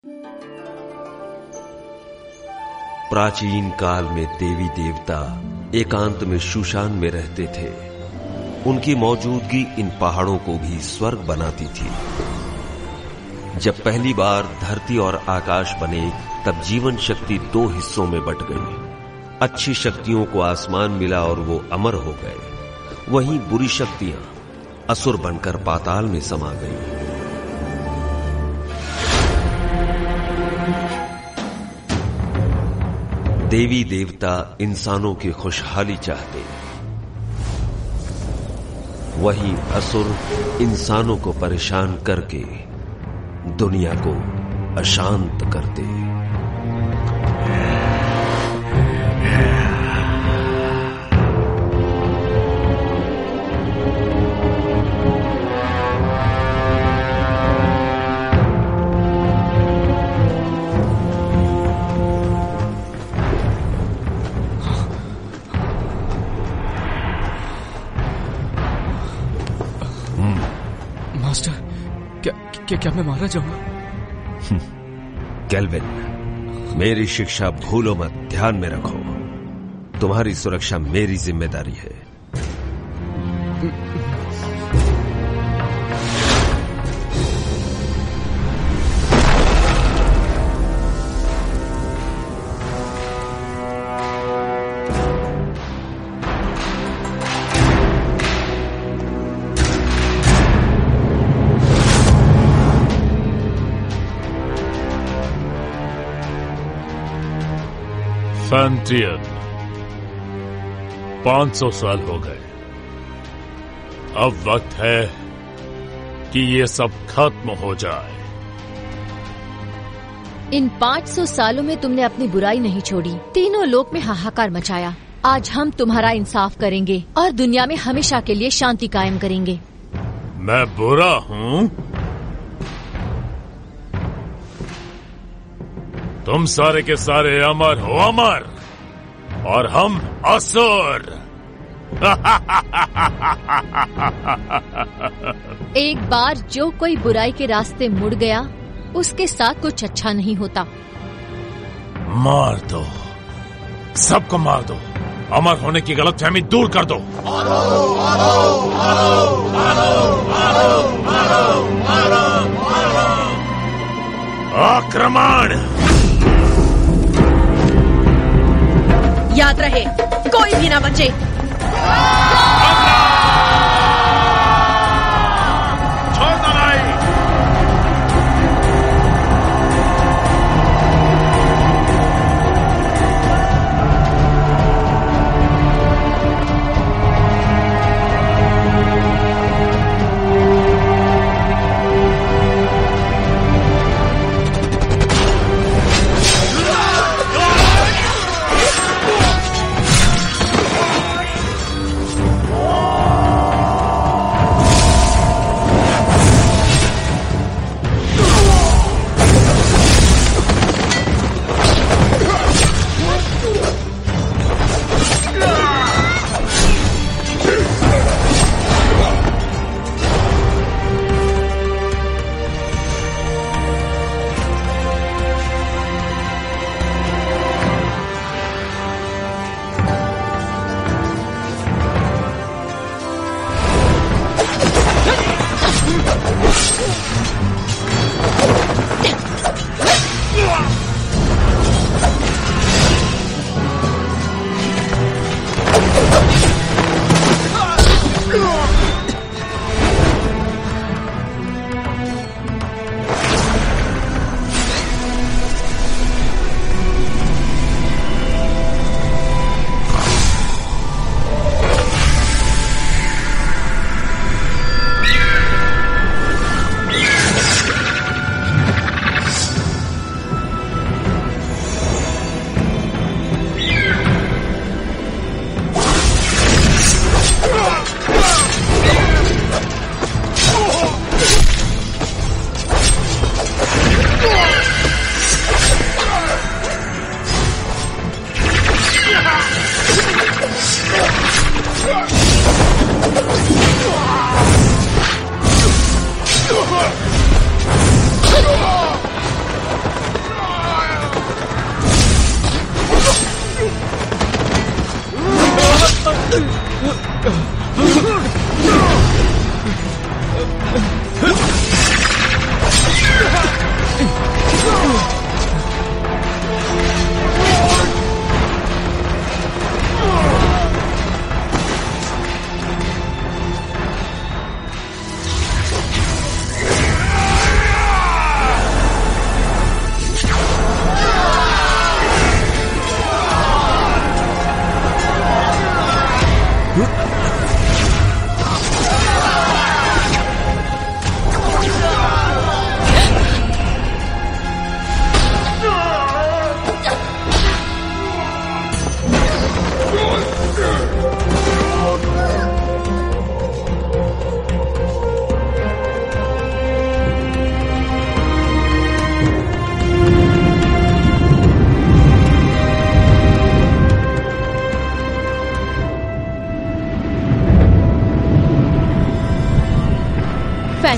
प्राचीन काल में देवी देवता एकांत में शूशान में रहते थे। उनकी मौजूदगी इन पहाड़ों को भी स्वर्ग बनाती थी। जब पहली बार धरती और आकाश बने, तब जीवन शक्ति दो हिस्सों में बट गई। अच्छी शक्तियों को आसमान मिला और वो अमर हो गए। वहीं बुरी शक्तियां असुर बनकर पाताल में समा गईं। देवी देवता इंसानों की खुशहाली चाहते, वहीं असुर इंसानों को परेशान करके दुनिया को अशांत करते। क्या मैं मारा जाऊंगा? केल्विन, मेरी शिक्षा भूलो मत, ध्यान में रखो। तुम्हारी सुरक्षा मेरी जिम्मेदारी है। फैंटियन, 500 साल हो गए। अब वक्त है कि ये सब खत्म हो जाए। इन 500 सालों में तुमने अपनी बुराई नहीं छोड़ी, तीनों लोक में हाहाकार मचाया। आज हम तुम्हारा इंसाफ करेंगे और दुनिया में हमेशा के लिए शांति कायम करेंगे। मैं बुरा हूँ? तुम सारे के सारे अमर हो, अमर, और हम असुर। एक बार जो कोई बुराई के रास्ते मुड़ गया, उसके साथ कुछ अच्छा नहीं होता। मार दो, सबको मार दो। अमर होने की गलतफहमी दूर कर दो। आक्रमण! याद रहे, कोई भी ना बचे।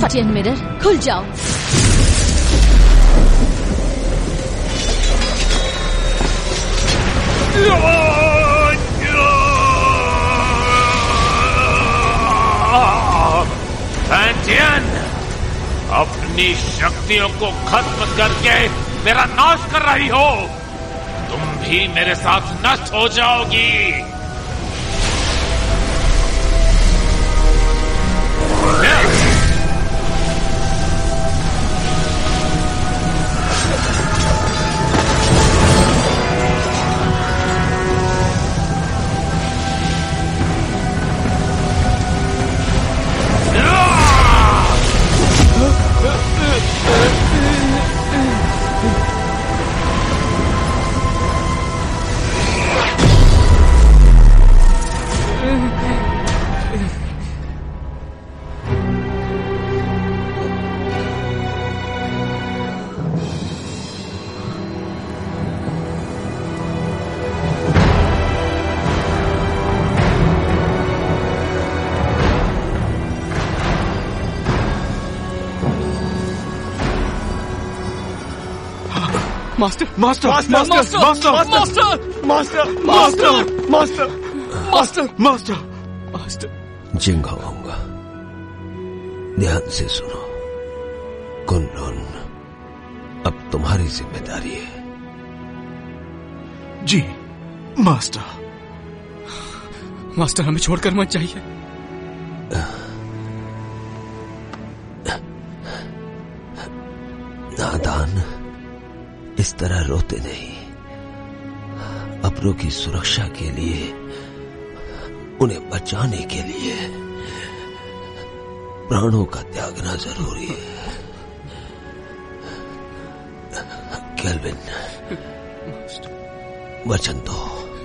फैंटियन मिरर खुल जाओ। फैंटियन, अपनी शक्तियों को खत्म करके मेरा नाश कर रही हो। तुम भी मेरे साथ नष्ट हो जाओगी। Master master master master master master master master master master master. Jinghong, ध्यान से सुनो। कुनलुन अब तुम्हारी जिम्मेदारी है। जी मास्टर। मास्टर, हमें छोड़कर मत जाइए। नादान, इस तरह रोते नहीं। अपनों की सुरक्षा के लिए, उन्हें बचाने के लिए प्राणों का त्यागना जरूरी है। केल्विन, वचन दो।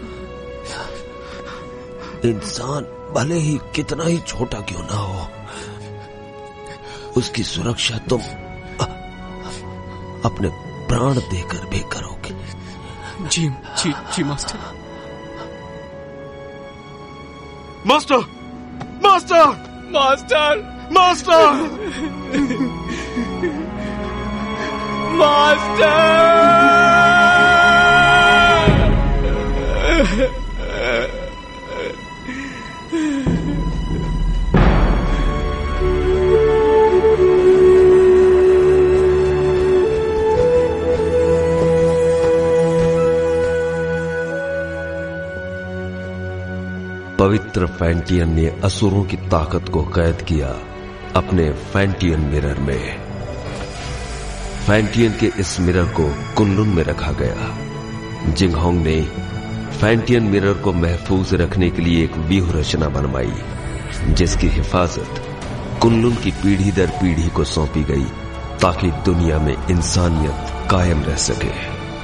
इंसान भले ही कितना ही छोटा क्यों ना हो, उसकी सुरक्षा तुम अपने प्राण देकर भी करोगे। जी जी जी master. Master master master master master. पवित्र फैंटियन ने असुरों की ताकत को कैद किया अपने फैंटियन मिरर में। फैंटियन के इस मिरर को कुनलुन में रखा गया। जिंगहोंग ने फैंटियन मिरर को महफूज रखने के लिए एक व्यूह रचना बनवाई, जिसकी हिफाजत कुनलुन की पीढ़ी दर पीढ़ी को सौंपी गई, ताकि दुनिया में इंसानियत कायम रह सके।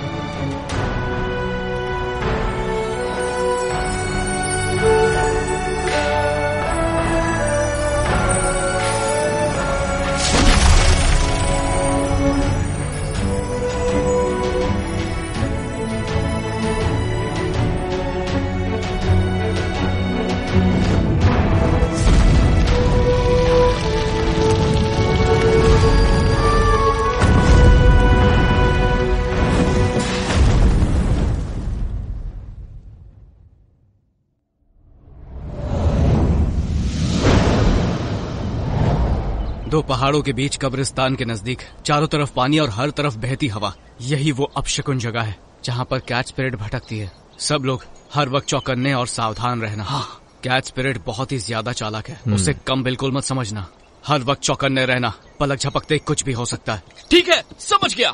दो पहाड़ों के बीच कब्रिस्तान के नजदीक, चारों तरफ पानी और हर तरफ बहती हवा, यही वो अपशकुन जगह है जहाँ पर कैट स्पिरिट भटकती है। सब लोग हर वक्त चौकन्ने और सावधान रहना। हाँ। कैट स्पिरिट बहुत ही ज्यादा चालाक है, उसे कम बिल्कुल मत समझना। हर वक्त चौकन्ने रहना, पलक झपकते कुछ भी हो सकता है। ठीक है, समझ गया।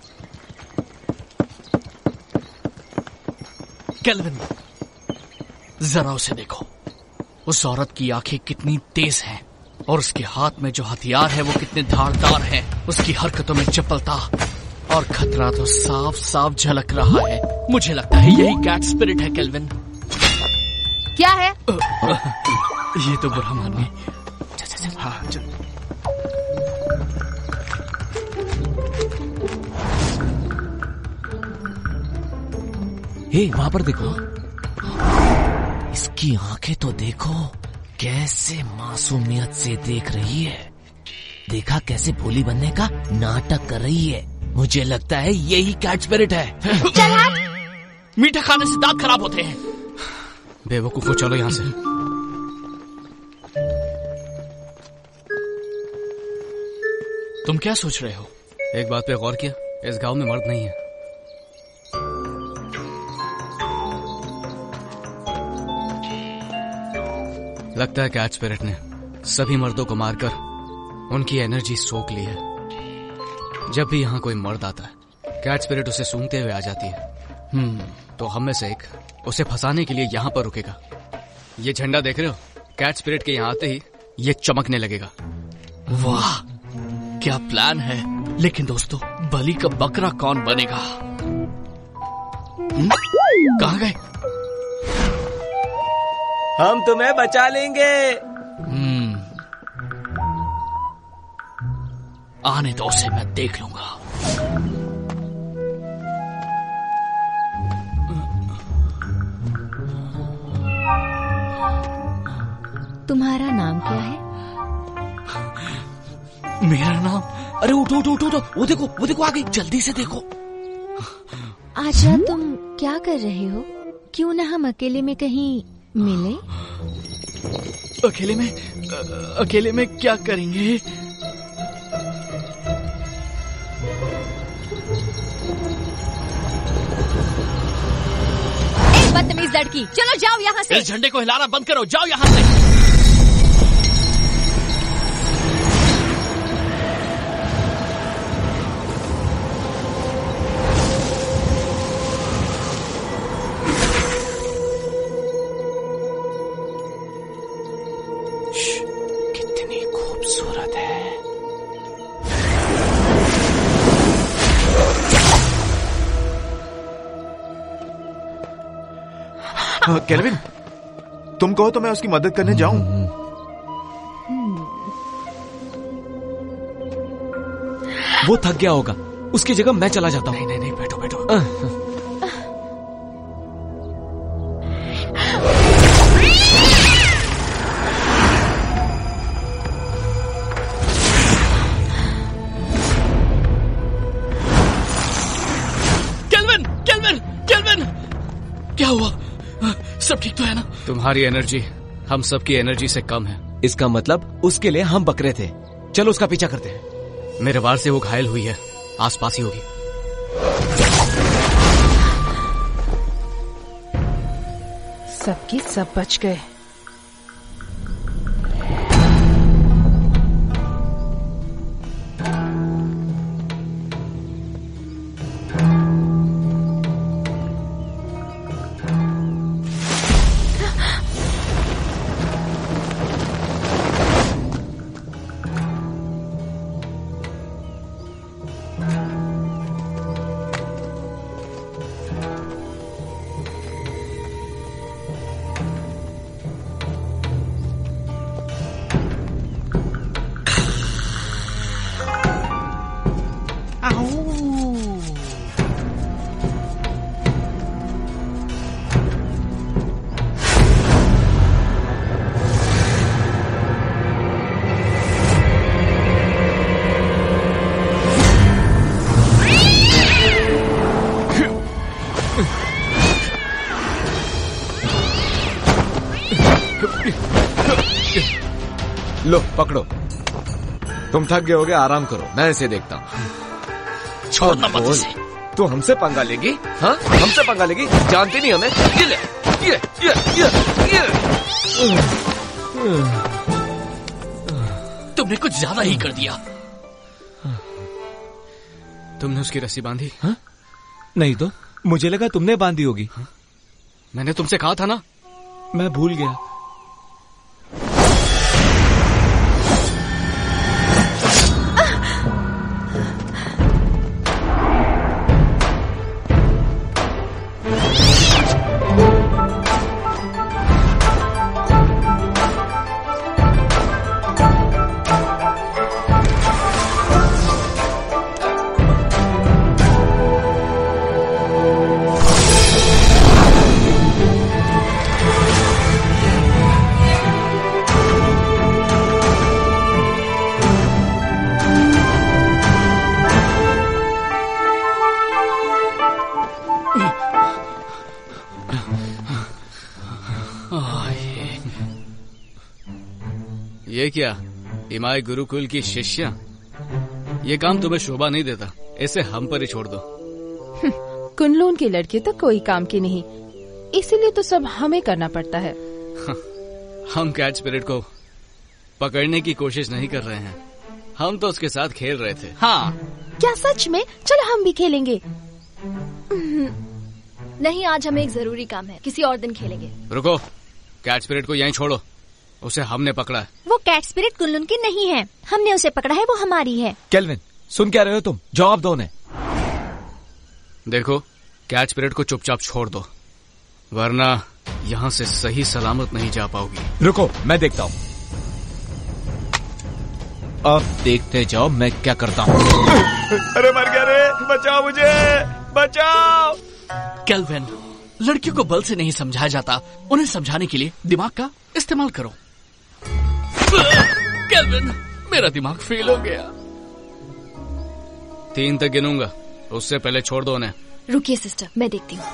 केल्विन, जरा उसे देखो। उस औरत की आंखें कितनी तेज हैं और उसके हाथ में जो हथियार है वो कितने धारदार हैं। उसकी हरकतों में चपलता और खतरा तो साफ साफ झलक रहा है। मुझे लगता है यही कैट स्पिरिट है। केल्विन, क्या है? ये तो बुरा मानवी। हाँ, चल। हे, वहां पर देखो। इसकी आंखें तो देखो, कैसे मासूमियत से देख रही है। देखा कैसे भोली बनने का नाटक कर रही है। मुझे लगता है यही कैट स्पिरिट है। चल हट। मीठा खाने से दांत खराब होते हैं। बेवकूफो, चलो यहाँ से। तुम क्या सोच रहे हो? एक बात पे गौर किया, इस गांव में मर्द नहीं है। लगता है कैट स्पिरिट ने सभी मर्दों को मारकर उनकी एनर्जी सोख ली है। जब भी यहाँ कोई मर्द आता है, कैट स्पिरिट उसे सूंघते हुए आ जाती है। तो हम में से एक उसे फंसाने के लिए यहाँ पर रुकेगा। ये झंडा देख रहे हो? कैट स्पिरिट के यहाँ आते ही ये चमकने लगेगा। वाह, क्या प्लान है। लेकिन दोस्तों, बलि का बकरा कौन बनेगा? कहाँ गए? हम तुम्हें बचा लेंगे। आने दो उसे, मैं देख लूंगा। तुम्हारा नाम क्या है? मेरा नाम? अरे उठो उठो उठो, वो देखो आ गई, जल्दी से देखो। आजा, तुम क्या कर रहे हो? क्यों ना हम अकेले में कहीं मिले? अकेले में क्या करेंगे? बदतमीज लड़की, चलो जाओ यहाँ से। इस झंडे को हिलाना बंद करो, जाओ यहाँ से। कितनी खूबसूरत है। केल्विन, तुम कहो तो मैं उसकी मदद करने जाऊं। वो थक गया होगा, उसकी जगह मैं चला जाता हूँ। नहीं, बैठो। केल्विन, क्या हुआ? सब ठीक तो है ना? तुम्हारी एनर्जी हम सबकी एनर्जी से कम है। इसका मतलब उसके लिए हम बकरे थे। चलो उसका पीछा करते हैं। मेरे वार से वो घायल हुई है, आसपास ही होगी। सबके सब बच गए। लो पकड़ो, तुम थक गए होगे, आराम करो, मैं इसे देखता हूँ। छोड़ना मत इसे। तू हमसे पंगा लेगी? हाँ, हमसे पंगा लेगी? जानती नहीं हमें? ये ले, ये। तुमने कुछ ज्यादा ही कर दिया। तुमने उसकी रस्सी बांधी? हाँ? नहीं तो मुझे लगा तुमने बांधी होगी। हाँ? मैंने तुमसे कहा था ना। मैं भूल गया। ये क्या, इमाई गुरुकुल की शिष्या? ये काम तुम्हें शोभा नहीं देता, इसे हम पर ही छोड़ दो। कुनलून की लड़की तो कोई काम की नहीं, इसीलिए तो सब हमें करना पड़ता है। हम कैच स्पिरिट को पकड़ने की कोशिश नहीं कर रहे हैं, हम तो उसके साथ खेल रहे थे। हाँ, क्या सच में? चलो हम भी खेलेंगे। नहीं, आज हमें एक जरूरी काम है, किसी और दिन खेलेंगे। रुको, कैच स्पिरिट को यहीं छोड़ो, उसे हमने पकड़ा है। वो कैट स्पिरिट कुनलून की नहीं है, हमने उसे पकड़ा है, वो हमारी है। केल्विन, सुन क्या रहे हो तुम? जवाब दो उन्हें। देखो, कैच स्पिरिट को चुपचाप छोड़ दो, वरना यहाँ से सही सलामत नहीं जा पाओगी। रुको, मैं देखता हूँ। अब देखते जाओ मैं क्या करता हूँ। अरे मर गया रे, बचाओ मुझे, बचाओ। केल्विन, लड़कियों को बल से नहीं समझाया जाता, उन्हें समझाने के लिए दिमाग का इस्तेमाल करो। केल्विन, मेरा दिमाग फेल हो गया। 3 तक गिनूंगा, उससे पहले छोड़ दो उन्हें। रुकिए सिस्टर, मैं देखती हूँ।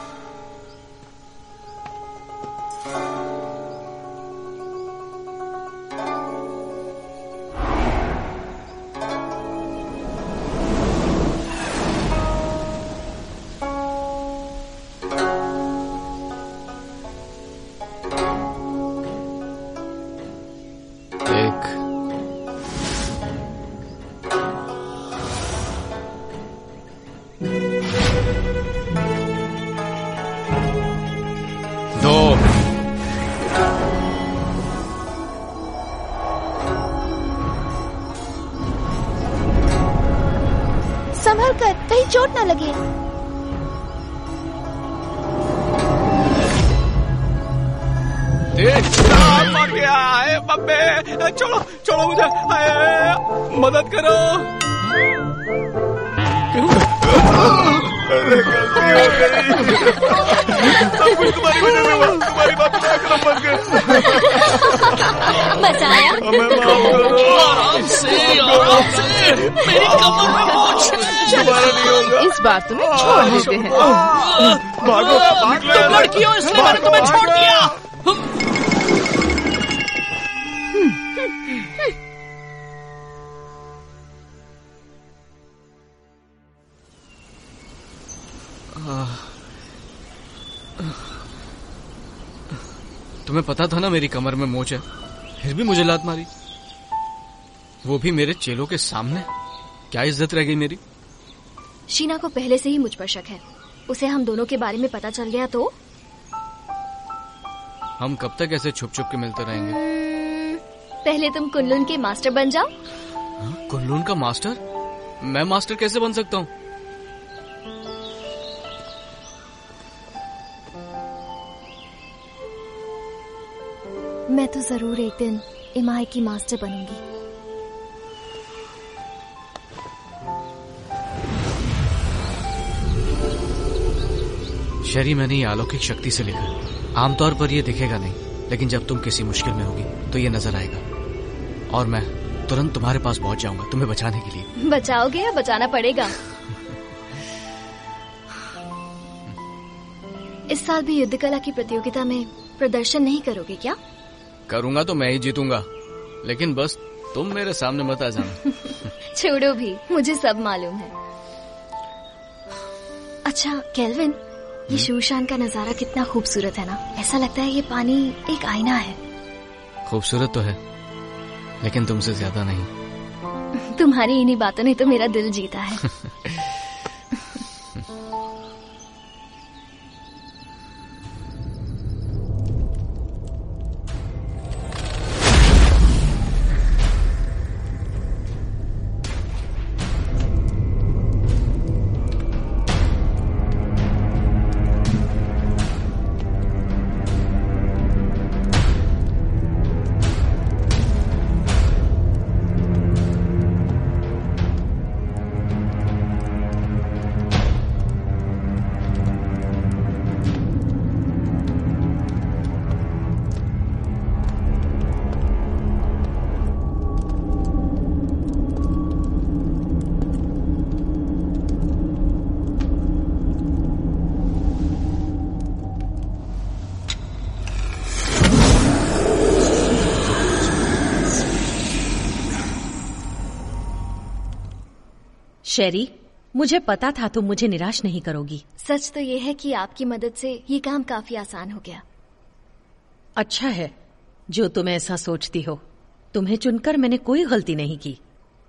संभल कर, कहीं चोट ना लगे। मर गया है बब्बे, छोड़ो छोड़ो मुझे, मदद करो। अरे गलती हो गई, सब कुछ तुम्हारी वजह से हुआ, तुम्हारी बात ना करो, बच गए। मजा आया? हमें माफ करो। आराम से, आराम से, मेरी कमर में मोच है। दोबारा नहीं होगा। इस बार तुम्हें छोड़ देते हैं। भागो, भाग लो। तुम लड़की हो इसलिए मैंने तुम्हें छोड़ दिया। तुम्हें पता था ना मेरी कमर में मोच है, फिर भी मुझे लात मारी, वो भी मेरे चेलों के सामने। क्या इज्जत रह गई मेरी? शीना को पहले से ही मुझ पर शक है, उसे हम दोनों के बारे में पता चल गया तो? हम कब तक ऐसे छुप छुप के मिलते रहेंगे? पहले तुम कुनलून के मास्टर बन जाओ। कुनलून का मास्टर? मैं मास्टर कैसे बन सकता हूँ? मैं तो जरूर एक दिन इमाई की मास्टर बनूंगी। शरी, मैंने ये अलौकिक शक्ति से लिखा। आमतौर पर ये दिखेगा नहीं, लेकिन जब तुम किसी मुश्किल में होगी तो ये नजर आएगा और मैं तुरंत तुम्हारे पास पहुंच जाऊंगा तुम्हें बचाने के लिए। बचाओगे या बचाना पड़ेगा? इस साल भी युद्ध कला की प्रतियोगिता में प्रदर्शन नहीं करोगे क्या? करूंगा तो मैं ही जीतूंगा, लेकिन बस तुम मेरे सामने मत आ जाना। छोड़ो भी, मुझे सब मालूम है। अच्छा केल्विन, ये शूशान का नजारा कितना खूबसूरत है ना। ऐसा लगता है ये पानी एक आईना है। खूबसूरत तो है, लेकिन तुमसे ज्यादा नहीं। तुम्हारी इन्हीं बातों ने तो मेरा दिल जीता है। शेरी, मुझे पता था तुम मुझे निराश नहीं करोगी। सच तो ये है कि आपकी मदद से ये काम काफी आसान हो गया। अच्छा है जो तुम ऐसा सोचती हो। तुम्हें चुनकर मैंने कोई गलती नहीं की।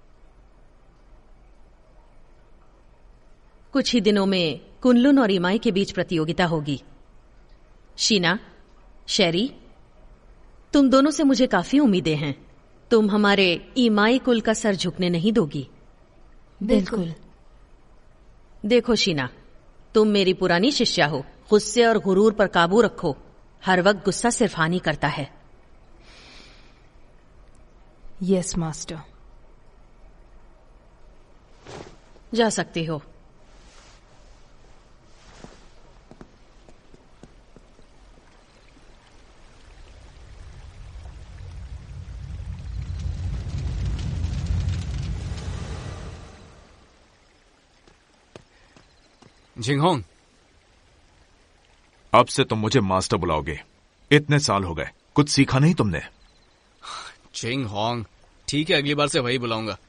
कुछ ही दिनों में कुनलुन और इमाई के बीच प्रतियोगिता होगी। शीना, शेरी, तुम दोनों से मुझे काफी उम्मीदें हैं। तुम हमारे इमाई कुल का सर झुकने नहीं दोगी। बिल्कुल। देखो शीना, तुम मेरी पुरानी शिष्या हो। गुस्से और गुरूर पर काबू रखो। हर वक्त गुस्सा सिर्फ हानि करता है। Yes master. जा सकती हो। जिंगहोंग, अब से तुम मुझे मास्टर बुलाओगे। इतने साल हो गए, कुछ सीखा नहीं तुमने? जिंगहोंग, ठीक है, अगली बार से वही बुलाऊंगा।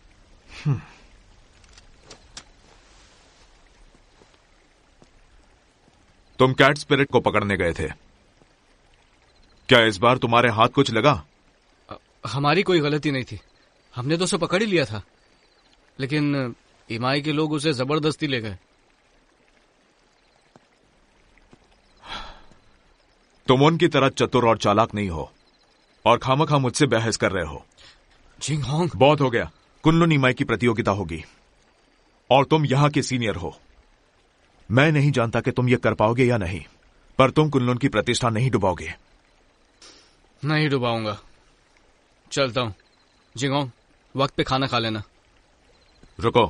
तुम कैट स्पिरिट को पकड़ने गए थे, क्या इस बार तुम्हारे हाथ कुछ लगा? हमारी कोई गलती नहीं थी, हमने तो उसे पकड़ ही लिया था, लेकिन इमाई के लोग उसे जबरदस्ती ले गए। तुम उनकी तरह चतुर और चालाक नहीं हो और खामखा मुझसे बहस कर रहे हो। जिंगहोंग, बहुत हो गया। कुनलुन इमाई की प्रतियोगिता होगी और तुम यहां के सीनियर हो। मैं नहीं जानता कि तुम ये कर पाओगे या नहीं, पर तुम कुनलुन की प्रतिष्ठा नहीं डुबाओगे। नहीं डुबाऊंगा। चलता हूं। जिंगहोंग, वक्त पे खाना खा लेना। रुको।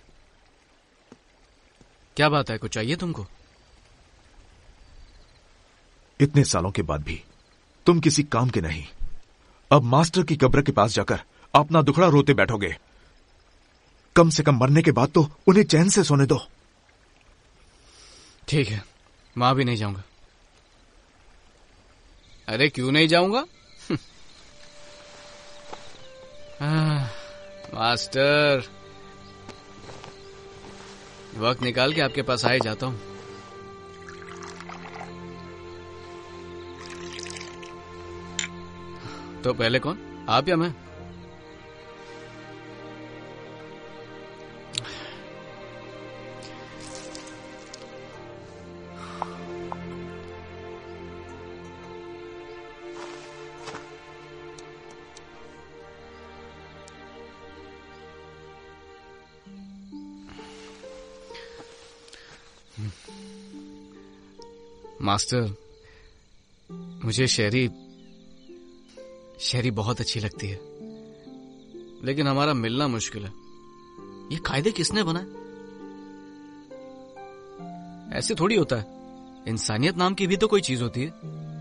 क्या बात है, कुछ चाहिए तुमको? इतने सालों के बाद भी तुम किसी काम के नहीं। अब मास्टर की कब्र के पास जाकर अपना दुखड़ा रोते बैठोगे। कम से कम मरने के बाद तो उन्हें चैन से सोने दो। ठीक है, वहां भी नहीं जाऊंगा। अरे क्यों नहीं जाऊंगा? मास्टर, वक्त निकाल के आपके पास आ ही जाता हूं। तो पहले कौन, आप या मैं? मास्टर, मुझे शेरी बहुत अच्छी लगती है, लेकिन हमारा मिलना मुश्किल है। ये कायदे किसने बनाए? ऐसे थोड़ी होता है। इंसानियत नाम की भी तो कोई चीज होती है।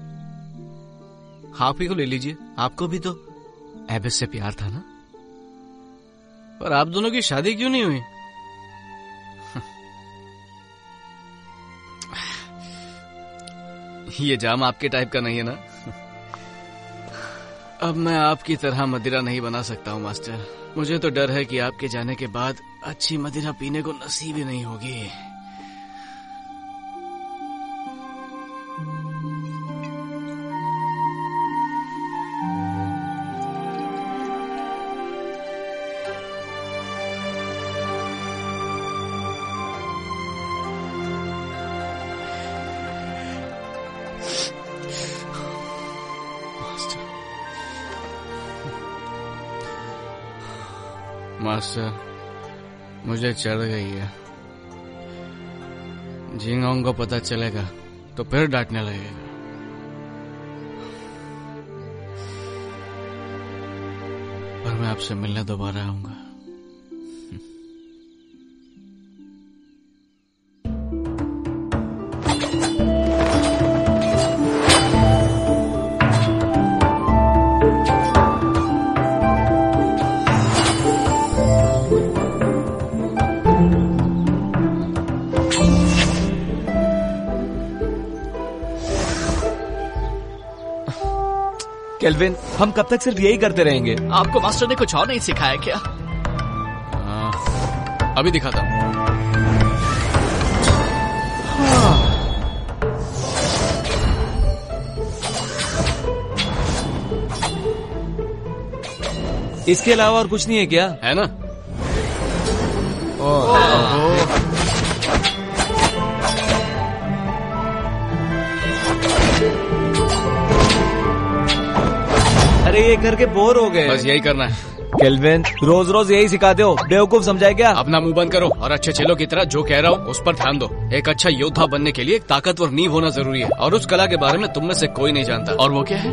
आप ही को ले लीजिए, आपको भी तो एबिस से प्यार था ना? पर आप दोनों की शादी क्यों नहीं हुई? ये जाम आपके टाइप का नहीं है ना? अब मैं आपकी तरह मदिरा नहीं बना सकता हूँ मास्टर। मुझे तो डर है कि आपके जाने के बाद अच्छी मदिरा पीने को नसीब ही नहीं होगी। मास्टर, मुझे चढ़ गई है। जिंगहोंग को पता चलेगा तो फिर डांटने लगेगा। पर मैं आपसे मिलने दोबारा आऊंगा। केल्विन, हम कब तक सिर्फ यही करते रहेंगे? आपको मास्टर ने कुछ और नहीं सिखाया क्या? अभी दिखाता हूँ। इसके अलावा और कुछ नहीं है क्या? है ना? अरे ये करके बोर हो गए। बस यही करना है। केल्विन, रोज रोज यही सिखाते हो? बेवकूफ समझाए क्या? अपना मुंह बंद करो और अच्छे चेलों की तरह जो कह रहा हूँ उस पर ध्यान दो। एक अच्छा योद्धा बनने के लिए एक ताकतवर नींव होना जरूरी है, और उस कला के बारे में तुम में से कोई नहीं जानता। और वो क्या है?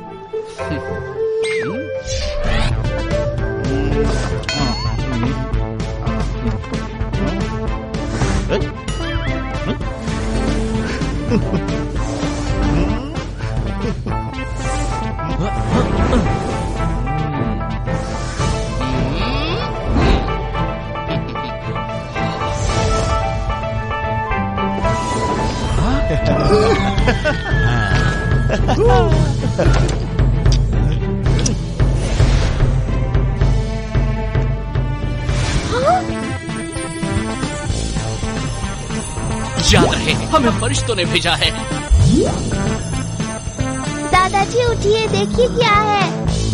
याद रहे, हमें फरिश्तों ने भेजा है। दादाजी उठिए, देखिए क्या है।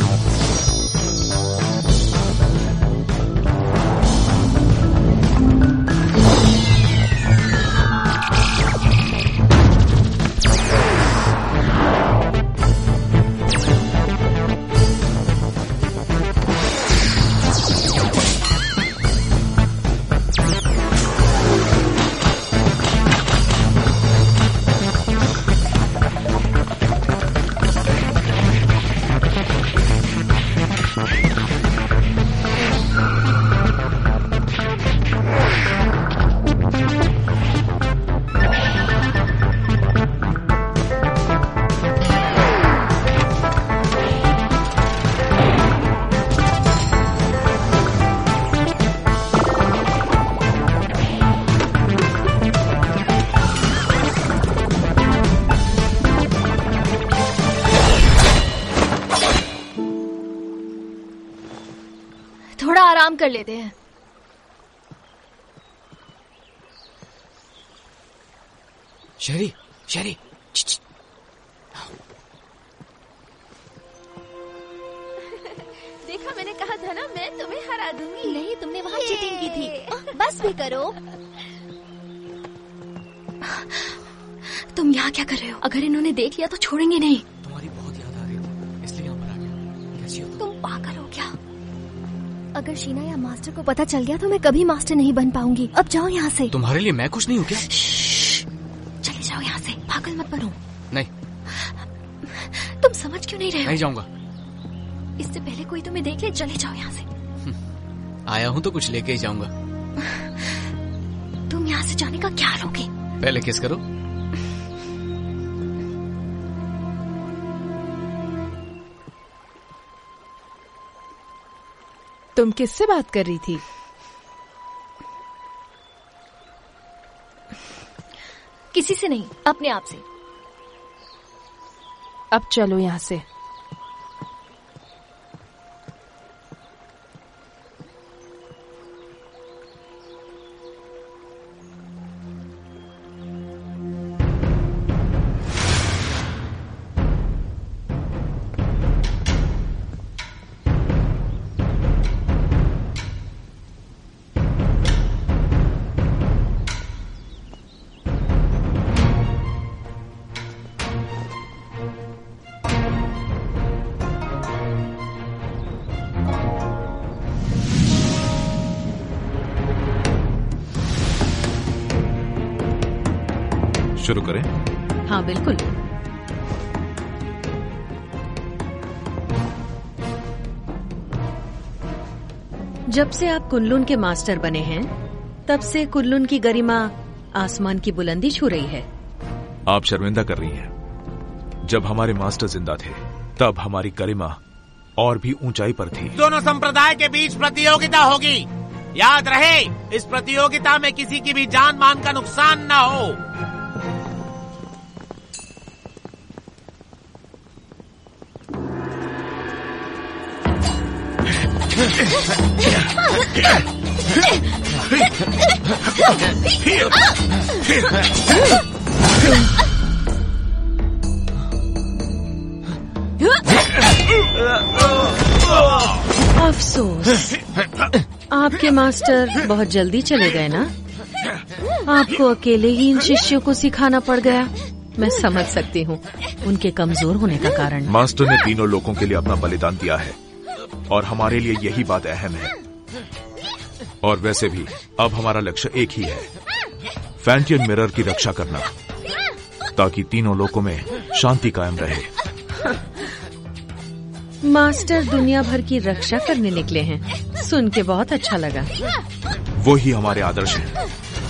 थोड़ा आराम कर लेते हैं। शेरी, शेरी, देखा, मैंने कहा था ना, मैं तुम्हें हरा दूंगी। नहीं, तुमने वहाँ चीटिंग की थी। बस भी करो। तुम यहाँ क्या कर रहे हो? अगर इन्होंने देख लिया तो छोड़ेंगे नहीं। तुम्हारी बहुत याद आ रही थी, इसलिए यहाँ पर आ गया। कैसी हो तुम पागल हो क्या? अगर शीना या मास्टर को पता चल गया तो मैं कभी मास्टर नहीं बन पाऊंगी। अब जाओ यहाँ से। तुम्हारे लिए मैं कुछ नहीं हूँ क्या? चले जाओ यहाँ से, पागल मत बनो। नहीं। तुम समझ क्यों नहीं रहे हो? नहीं जाऊंगा। इससे पहले कोई तुम्हें देख ले, चले जाओ यहाँ से। आया हूँ तो कुछ लेके ही जाऊंगा। तुम यहाँ से जाने का क्या लोगे? पहले किस करो। तुम किससे बात कर रही थी? किसी से नहीं, अपने आप से। अब चलो यहाँ से। शुरू करें? हाँ बिल्कुल। जब से आप कुनलुन के मास्टर बने हैं, तब से कुनलुन की गरिमा आसमान की बुलंदी छू रही है। आप शर्मिंदा कर रही हैं। जब हमारे मास्टर जिंदा थे, तब हमारी गरिमा और भी ऊंचाई पर थी। दोनों संप्रदाय के बीच प्रतियोगिता होगी। याद रहे, इस प्रतियोगिता में किसी की भी जान मान का नुकसान न हो। अफसोस, आपके मास्टर बहुत जल्दी चले गए ना। आपको अकेले ही इन शिष्यों को सिखाना पड़ गया। मैं समझ सकती हूँ उनके कमजोर होने का कारण। मास्टर ने तीनों लोगों के लिए अपना बलिदान दिया है और हमारे लिए यही बात अहम है। और वैसे भी अब हमारा लक्ष्य एक ही है, फैंटियन मिरर की रक्षा करना, ताकि तीनों लोकों में शांति कायम रहे। मास्टर दुनिया भर की रक्षा करने निकले हैं, सुन के बहुत अच्छा लगा। वो ही हमारे आदर्श हैं।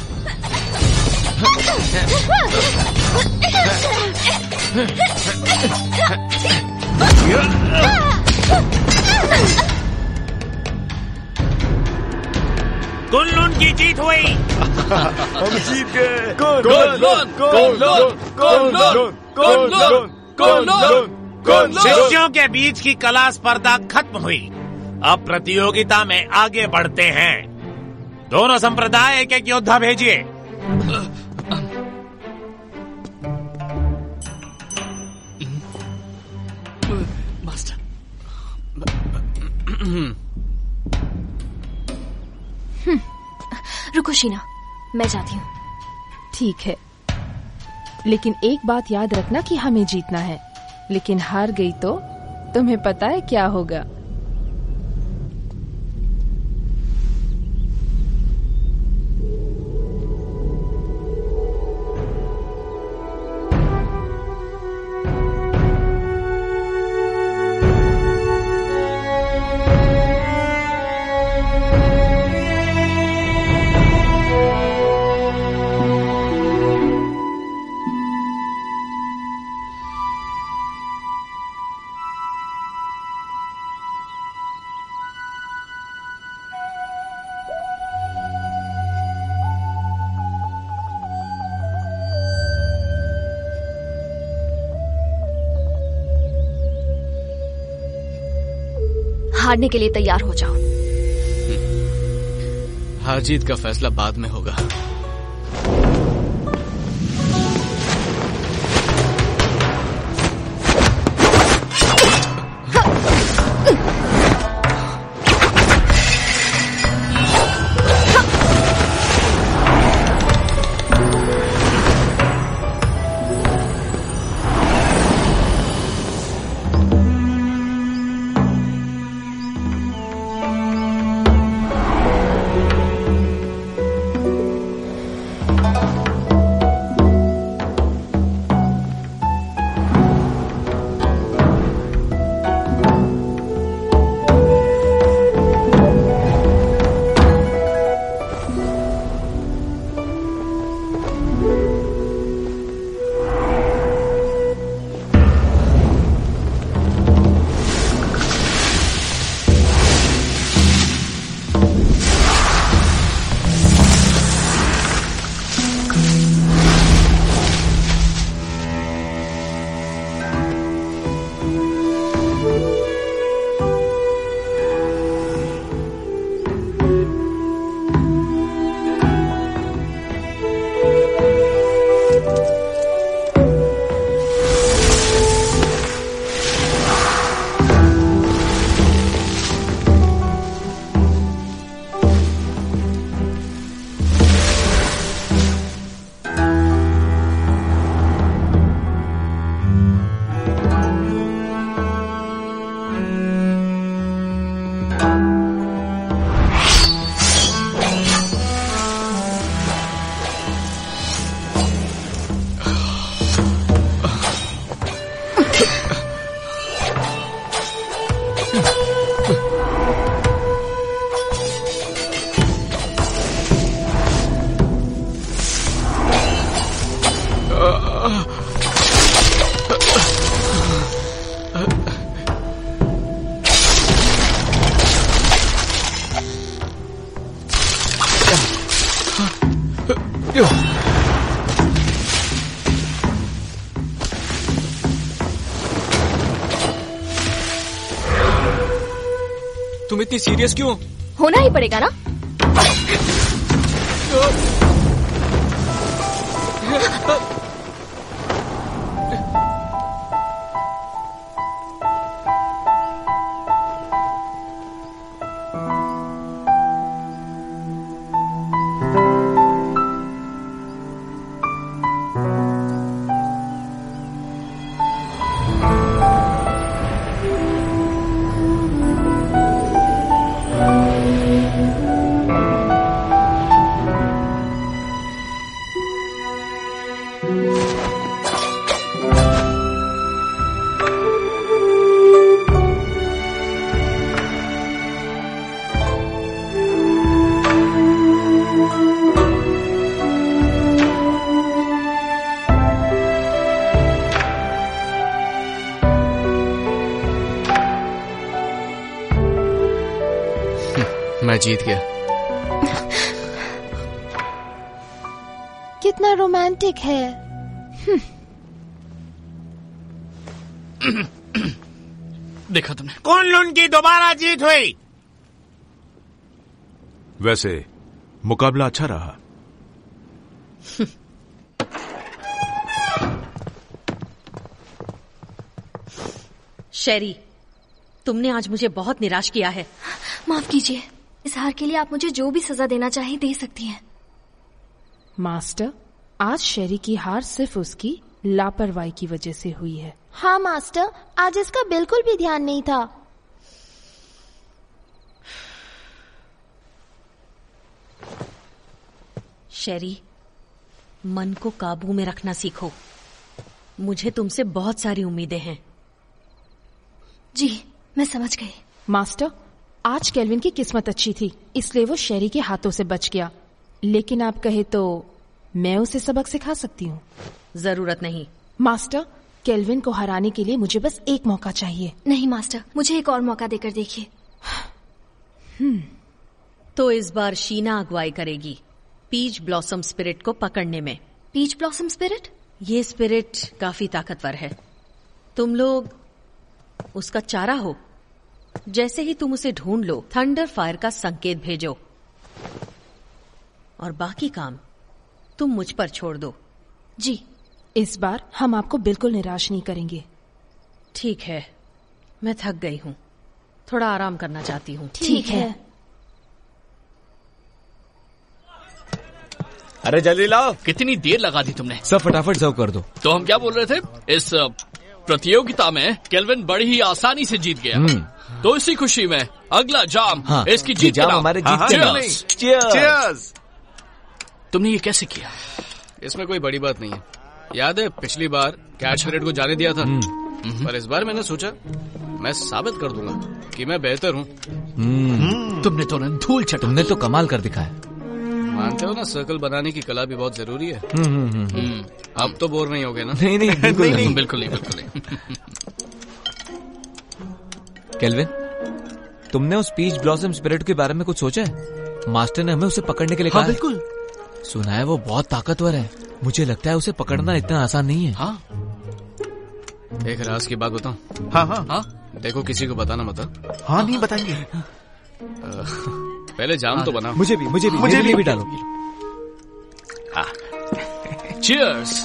कुनलुन की जीत हुई। हम जीत गए। शिष्यों के बीच की कला स्पर्धा खत्म हुई। अब प्रतियोगिता में आगे बढ़ते हैं। दोनों संप्रदाय एक एक योद्धा भेजिए। मास्टर। रुको शीना, मैं जाती हूँ। ठीक है, लेकिन एक बात याद रखना कि हमें जीतना है। लेकिन हार गई तो तुम्हें पता है क्या होगा? हारने के लिए तैयार हो जाओ। हार जीत का फैसला बाद में होगा। तुम इतनी सीरियस क्यों? होना ही पड़ेगा ना। मैं जीत गया। कितना रोमांटिक है। देखा तुमने? कुन-लुन की दोबारा जीत हुई। वैसे मुकाबला अच्छा रहा। शेरी, तुमने आज मुझे बहुत निराश किया है। माफ कीजिए, इस हार के लिए आप मुझे जो भी सजा देना चाहे दे सकती हैं। मास्टर, आज शेरी की हार सिर्फ उसकी लापरवाही की वजह से हुई है। हाँ मास्टर, आज इसका बिल्कुल भी ध्यान नहीं था। शेरी, मन को काबू में रखना सीखो। मुझे तुमसे बहुत सारी उम्मीदें हैं। जी, मैं समझ गई। मास्टर, आज केल्विन की किस्मत अच्छी थी, इसलिए वो शेरी के हाथों से बच गया। लेकिन आप कहे तो मैं उसे सबक सिखा सकती हूँ। जरूरत नहीं। मास्टर, केल्विन को हराने के लिए मुझे बस एक मौका चाहिए। नहीं मास्टर, मुझे एक और मौका देकर देखिए। तो इस बार शीना अगुवाई करेगी पीच ब्लॉसम स्पिरिट को पकड़ने में। Peach blossom spirit? ये स्पिरिट काफी ताकतवर है। तुम लोग उसका चारा हो। जैसे ही तुम उसे ढूंढ लो, थंडर फायर का संकेत भेजो और बाकी काम तुम मुझ पर छोड़ दो। जी, इस बार हम आपको बिल्कुल निराश नहीं करेंगे। ठीक है, मैं थक गई हूँ, थोड़ा आराम करना चाहती हूँ। ठीक है। अरे जल्दी लाओ। कितनी देर लगा दी तुमने? सब फटाफट सर्व कर दो। तो हम क्या बोल रहे थे? इस प्रतियोगिता में केल्विन बड़ी ही आसानी से जीत गया। तो इसी खुशी में अगला जाम इसकी जीत जाम हमारे जीत। चीयर्स। तुमने ये कैसे किया? इसमें कोई बड़ी बात नहीं है। याद है पिछली बार कैट स्पिरिट को जाने दिया था, पर इस बार मैंने सोचा मैं साबित कर दूंगा कि मैं बेहतर हूँ। तुमने तो धूल चटा। तुमने तो कमाल कर दिखाया। मानते हो ना, सर्कल बनाने की कला भी बहुत जरूरी है। अब तो बोर नहीं होगे ना? नहीं नहीं, बिल्कुल नहीं, बिल्कुल नहीं, बिल्कुल नहीं। केल्विन, तुमने उस पीच ब्लॉसम स्पिरिट के बारे में कुछ सोचा है? मास्टर ने हमें उसे पकड़ने के लिए कहा। बिल्कुल। सुना है वो बहुत ताकतवर है। मुझे लगता है उसे पकड़ना इतना आसान नहीं है। हाँ। एक राज की बात बताऊं? हाँ। देखो, किसी को बताना मत। हाँ, नहीं बताएंगे। पहले जाम तो बना। मुझे भी डालो। चीयर्स।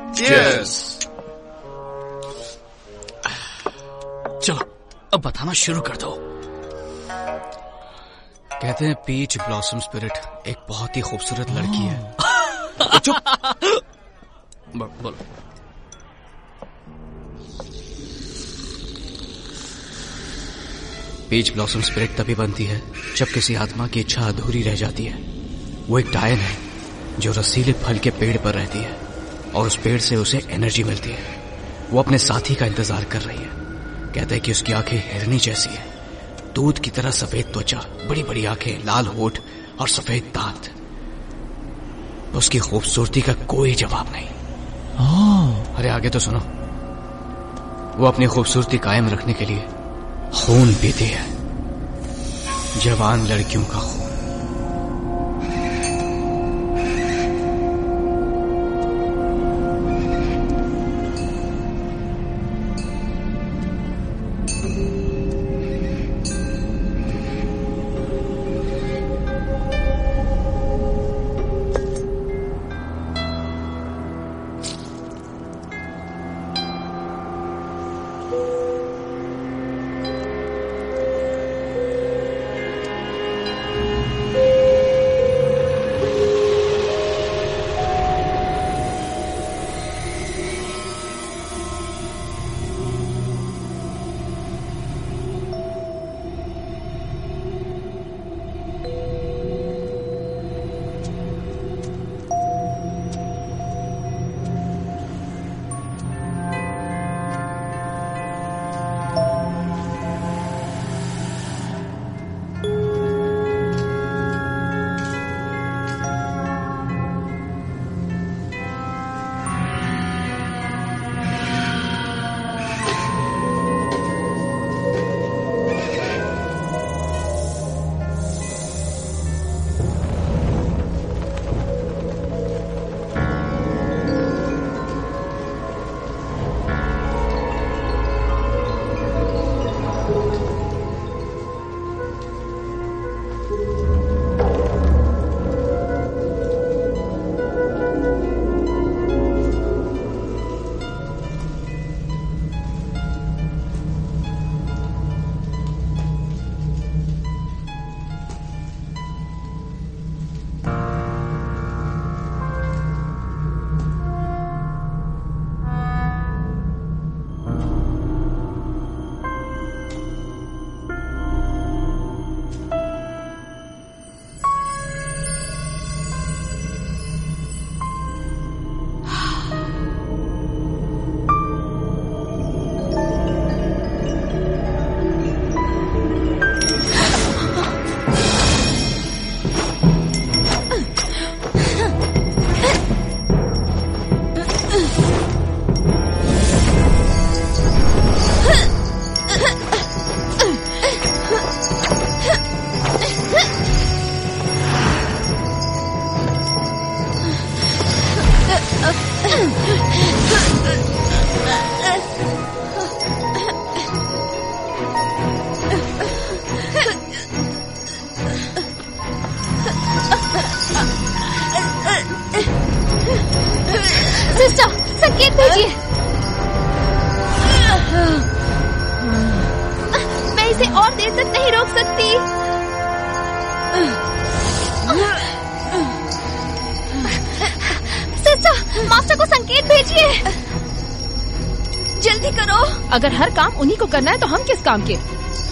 चलो अब बताना शुरू कर दो। कहते हैं पीच ब्लॉसम स्पिरिट एक बहुत ही खूबसूरत लड़की है। चुप। बोलो। पीच ब्लॉसम स्पिरिट तभी बनती है जब किसी आत्मा की इच्छा अधूरी रह जाती है। वो एक डायन है जो रसीले फल के पेड़ पर रहती है और उस पेड़ से उसे एनर्जी मिलती है। वो अपने साथी का इंतजार कर रही है। कहते हैं कि उसकी आंखें हिरनी जैसी है, दूध की तरह सफेद त्वचा, बड़ी बड़ी आंखें, लाल होठ और सफेद दांत। उसकी खूबसूरती का कोई जवाब नहीं। अरे आगे तो सुनो। वो अपनी खूबसूरती कायम रखने के लिए खून पीती है, जवान लड़कियों का खून। संकेत भेजिए। मैं इसे और देर तक नहीं रोक सकती। सिस्टर, मास्टर को संकेत भेजिए। जल्दी करो। अगर हर काम उन्हीं को करना है तो हम किस काम के?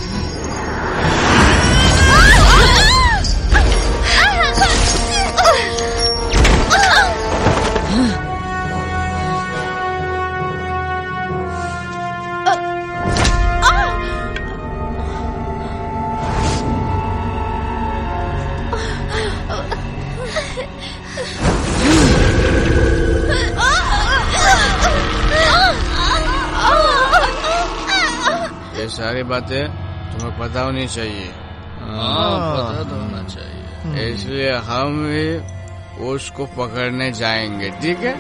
ये सारी बातें तुम्हें पता होनी चाहिए। पता तो होना चाहिए, इसलिए हम भी उसको पकड़ने जाएंगे, ठीक है?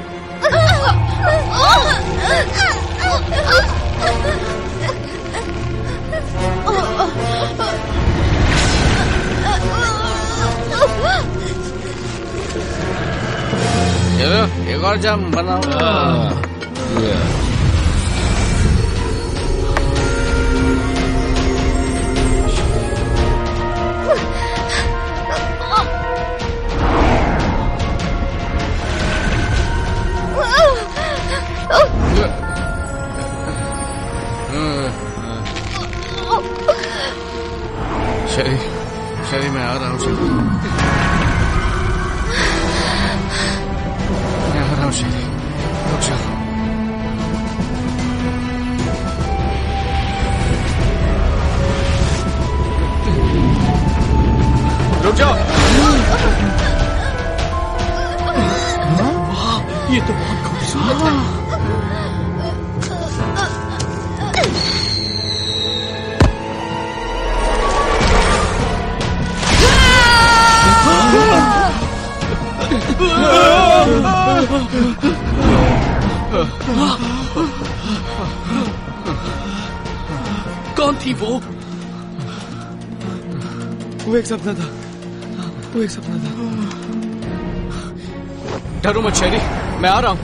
चलो एक और जाम बनाओ। शरी मैं आ रहा हूँ। मैं आ रहा हूँ शरी, रुक जाओ। रुक जाओ। वाह, ये तो बहुत खूबसूरत है। कौन थी वो? वो एक सपना था, वो एक सपना था। डरो मत शेरी, मैं आ रहा हूँ।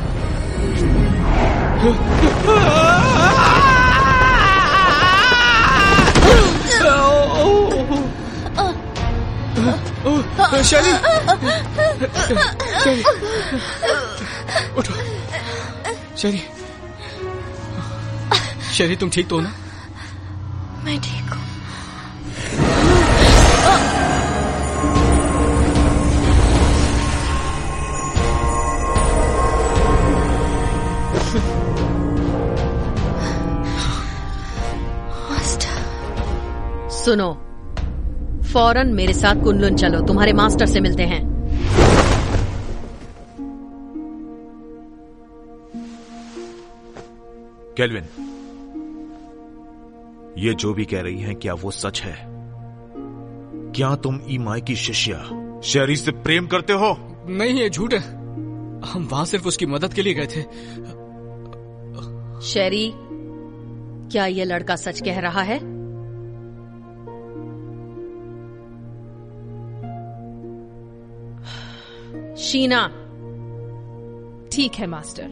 शेरी, शेरी, उठो। शेरी, शेरी तुम ठीक तो हो ना? मैं ठीक हूँ। सुनो, फौरन मेरे साथ कुनलुन चलो, तुम्हारे मास्टर से मिलते हैं। केल्विन, ये जो भी कह रही हैं, क्या वो सच है? क्या तुम ईमाई की शिष्या शेरी से प्रेम करते हो? नहीं, ये झूठ है। हम वहां सिर्फ उसकी मदद के लिए गए थे। शेरी, क्या ये लड़का सच कह रहा है? शीना। ठीक है मास्टर।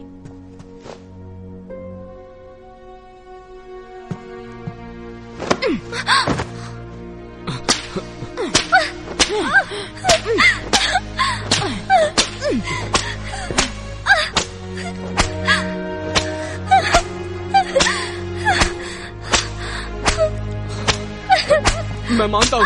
मैं मानता हूं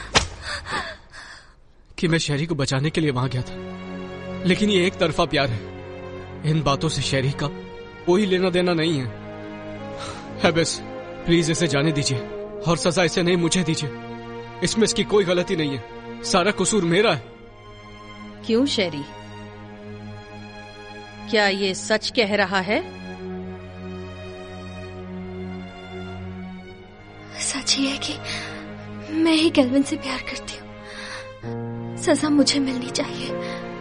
कि मैं शेरी को बचाने के लिए वहां गया था, लेकिन ये एक तरफा प्यार है। इन बातों से शेरी का कोई लेना देना नहीं है। बस प्लीज इसे जाने दीजिए और सजा इसे नहीं मुझे दीजिए। इसमें इसकी कोई गलती नहीं है, सारा कसूर मेरा है। क्यों शेरी, क्या ये सच कह रहा है? सच ही है कि मैं ही केल्विन से प्यार करती हूँ। सजा मुझे मिलनी चाहिए।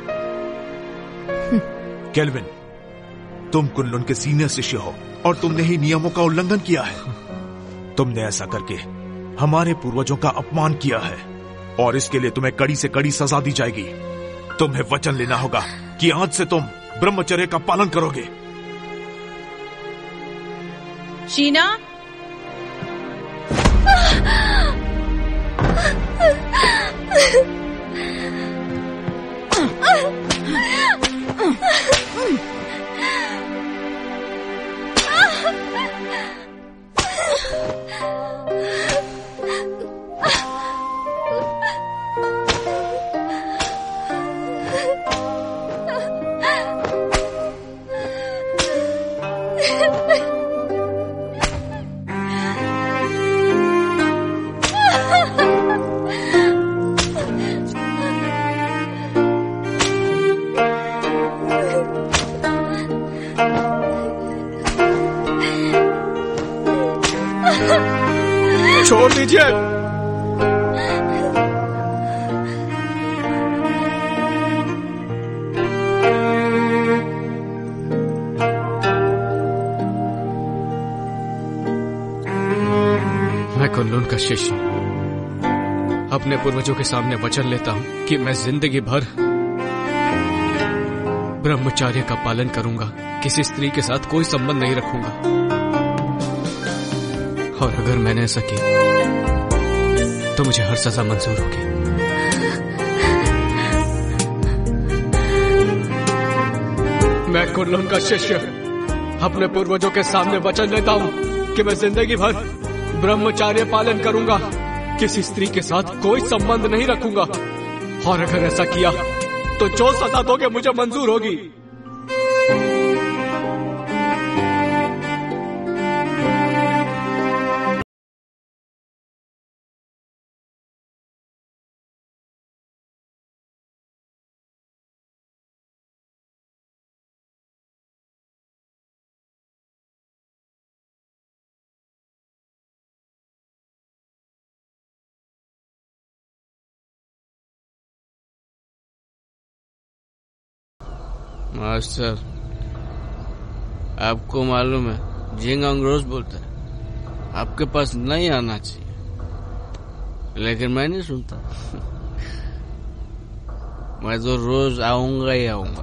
केल्विन, तुम कुनलुन के सीनियर शिष्य हो और तुमने ही नियमों का उल्लंघन किया है। तुमने ऐसा करके हमारे पूर्वजों का अपमान किया है और इसके लिए तुम्हें कड़ी से कड़ी सजा दी जाएगी। तुम्हें वचन लेना होगा कि आज से तुम ब्रह्मचर्य का पालन करोगे। शीना, छोड़ दीजिए। मैं कुन-लुन का शिष्य अपने पूर्वजों के सामने वचन लेता हूँ कि मैं जिंदगी भर ब्रह्मचर्य का पालन करूंगा, किसी स्त्री के साथ कोई संबंध नहीं रखूंगा। और अगर मैंने ऐसा किया तो मुझे हर सजा मंजूर होगी। मैं कुन-लुन का शिष्य अपने पूर्वजों के सामने वचन लेता हूँ कि मैं जिंदगी भर ब्रह्मचर्य पालन करूंगा, किसी स्त्री के साथ कोई संबंध नहीं रखूंगा। और अगर ऐसा किया तो जो सजा दोगे मुझे मंजूर होगी। मास्टर, आपको मालूम है जिंगांग रोज बोलता है आपके पास नहीं आना चाहिए, लेकिन मैं नहीं सुनता। मैं तो रोज आऊंगा ही आऊंगा।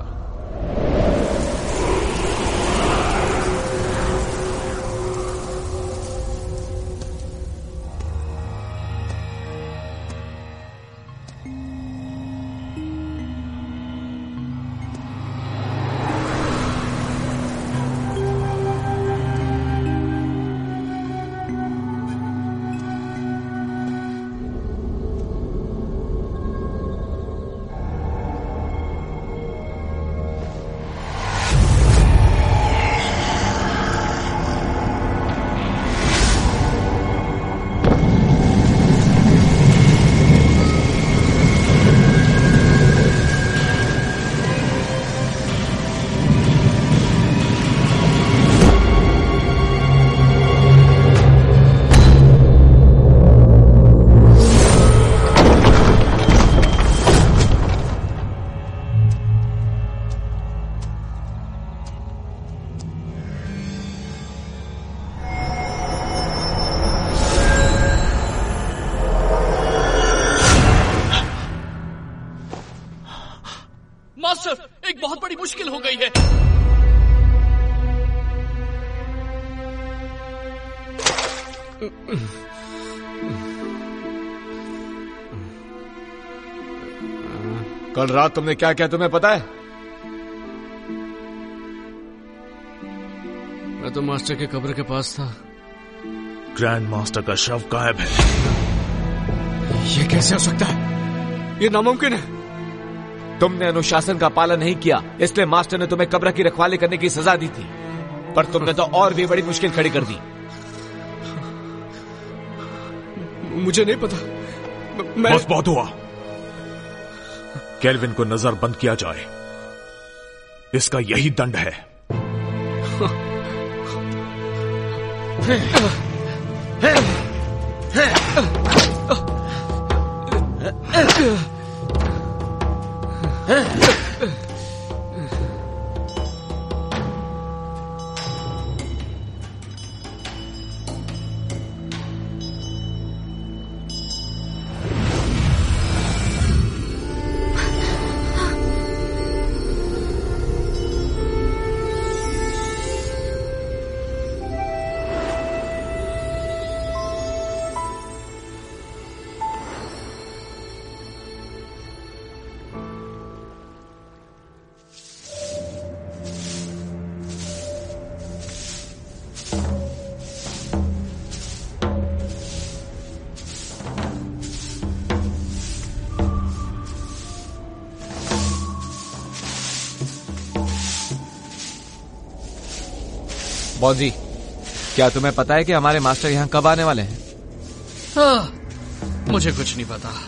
मास्टर, एक बहुत बड़ी मुश्किल हो गई है। कल रात तुमने क्या किया तुम्हें पता है? मैं तो मास्टर के कब्र के पास था। ग्रैंड मास्टर का शव गायब है। ये कैसे हो सकता है? ये नामुमकिन है। तुमने अनुशासन का पालन नहीं किया, इसलिए मास्टर ने तुम्हें कब्र की रखवाली करने की सजा दी थी, पर तुमने तो और भी बड़ी मुश्किल खड़ी कर दी। मुझे नहीं पता। बस बहुत हुआ। केल्विन को नजरबंद किया जाए, इसका यही दंड है। बॉजी, क्या तुम्हें पता है कि हमारे मास्टर यहाँ कब आने वाले हैं? मुझे कुछ नहीं पता।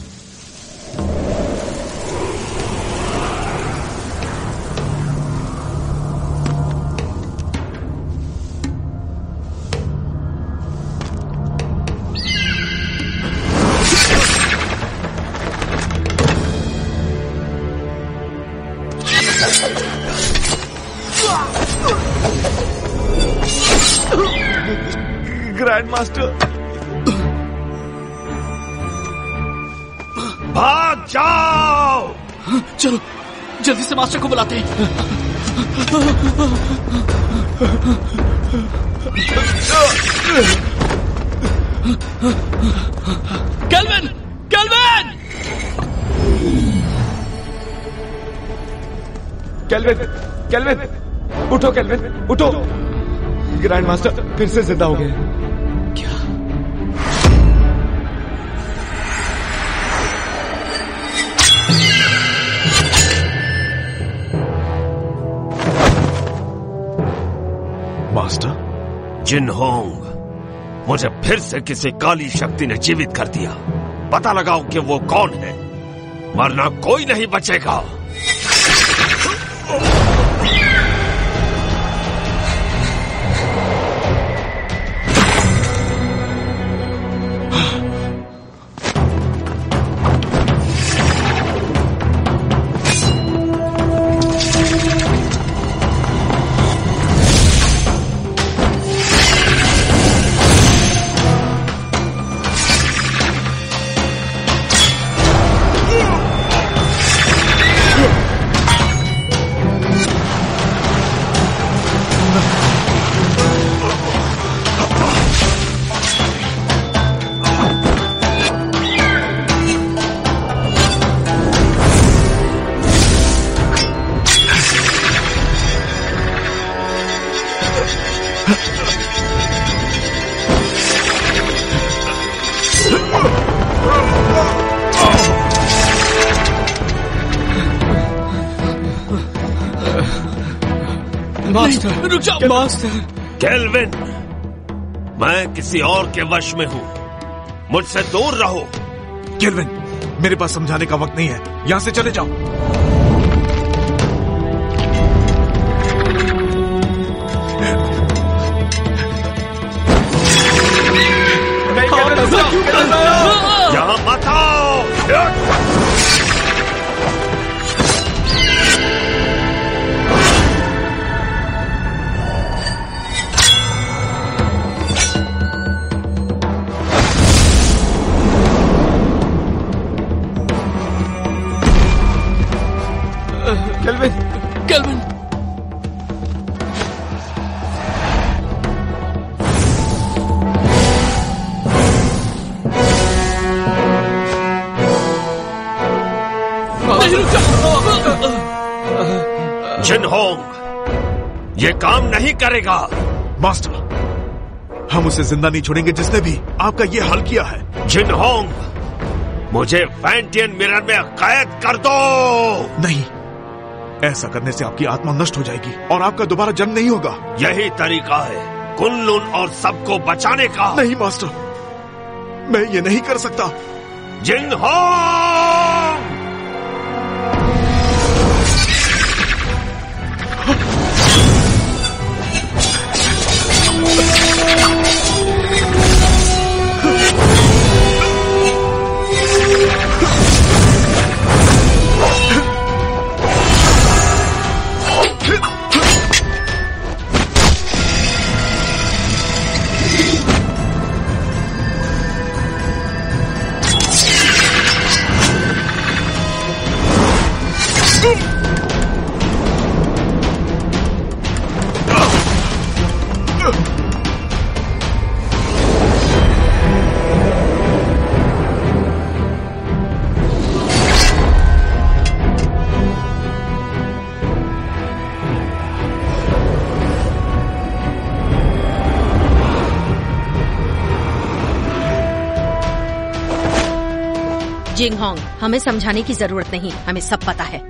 ग्रैंड मास्टर, भाग जाओ! चलो जल्दी से मास्टर को बुलाते हैं। केल्विन! केल्विन! केल्विन! केल्विन! उठो केल्विन, उठो! ग्रैंड मास्टर फिर से जिंदा हो गए। क्या? मास्टर? जिनहोंग, मुझे फिर से किसी काली शक्ति ने जीवित कर दिया। पता लगाओ कि वो कौन है, वरना कोई नहीं बचेगा। मास्टर, रुक जाओ मास्टर। केल्विन, मैं किसी और के वश में हूँ, मुझसे दूर रहो। केल्विन, मेरे पास समझाने का वक्त नहीं है, यहाँ से चले जाओ। यहाँ मत आओ। केल्विन! केल्विन! जिनहोंग, ये काम नहीं करेगा। मास्टर, हम उसे जिंदा नहीं छोड़ेंगे जिसने भी आपका ये हाल किया है। जिनहोंग, मुझे फैंटियन मिरर में कैद कर दो। नहीं, ऐसा करने से आपकी आत्मा नष्ट हो जाएगी और आपका दोबारा जन्म नहीं होगा। यही तरीका है कुन-लुन और सबको बचाने का। नहीं मास्टर, मैं ये नहीं कर सकता। जिनहोंग! जिंगहोंग, हमें समझाने की जरूरत नहीं, हमें सब पता है।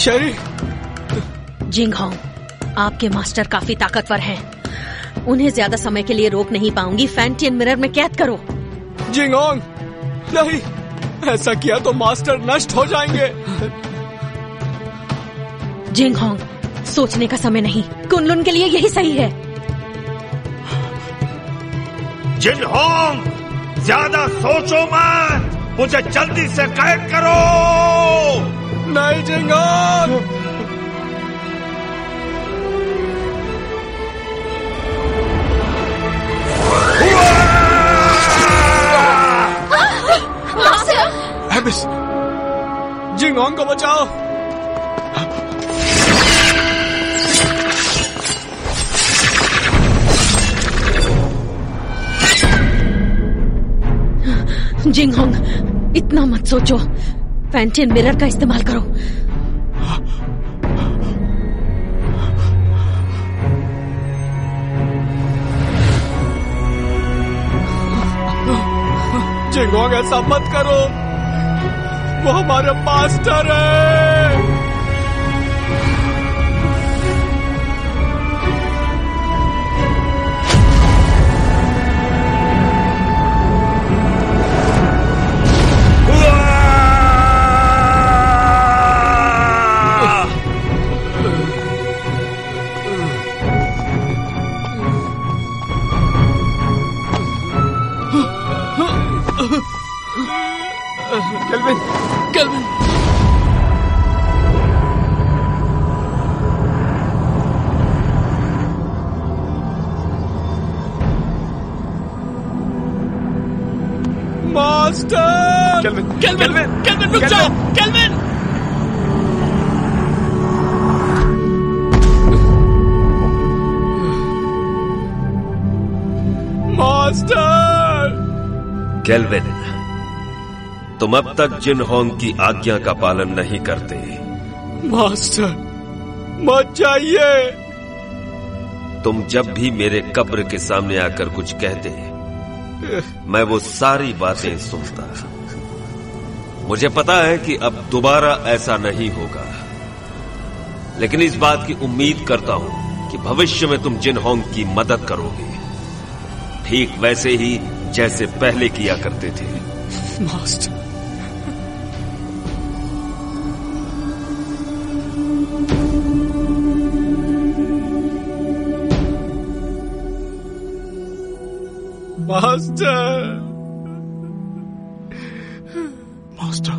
शेरी। जिंगहोंग, आपके मास्टर काफी ताकतवर हैं। उन्हें ज्यादा समय के लिए रोक नहीं पाऊंगी। फैंटियन मिरर में कैद करो। जिंगहोंग, नहीं, ऐसा किया तो मास्टर नष्ट हो जाएंगे। जिंगहोंग, सोचने का समय नहीं। कुनलुन के लिए यही सही है। जिंगहोंग, ज्यादा सोचो मत, मुझे जल्दी से कैद करो। नहीं जिंगहोंग। एबिस, जिंगहोंग को बचाओ। जिंगहोंग, इतना मत सोचो। फैंटियन मिरर का इस्तेमाल करो। जिंगहोंग, ऐसा मत करो, वो हमारे मास्टर है। Kelvin, Kelvin. Master! Kelvin, Kelvin, Kelvin, रुक जाओ, केल्विन! मास्टर! केल्विन, तुम अब तक जिनहोंग की आज्ञा का पालन नहीं करते। मास्टर, मत जाइए। तुम जब भी मेरे कब्र के सामने आकर कुछ कहते, मैं वो सारी बातें सुनता। मुझे पता है कि अब दोबारा ऐसा नहीं होगा, लेकिन इस बात की उम्मीद करता हूं कि भविष्य में तुम जिनहोंग की मदद करोगे, ठीक वैसे ही जैसे पहले किया करते थे। Master, master, master,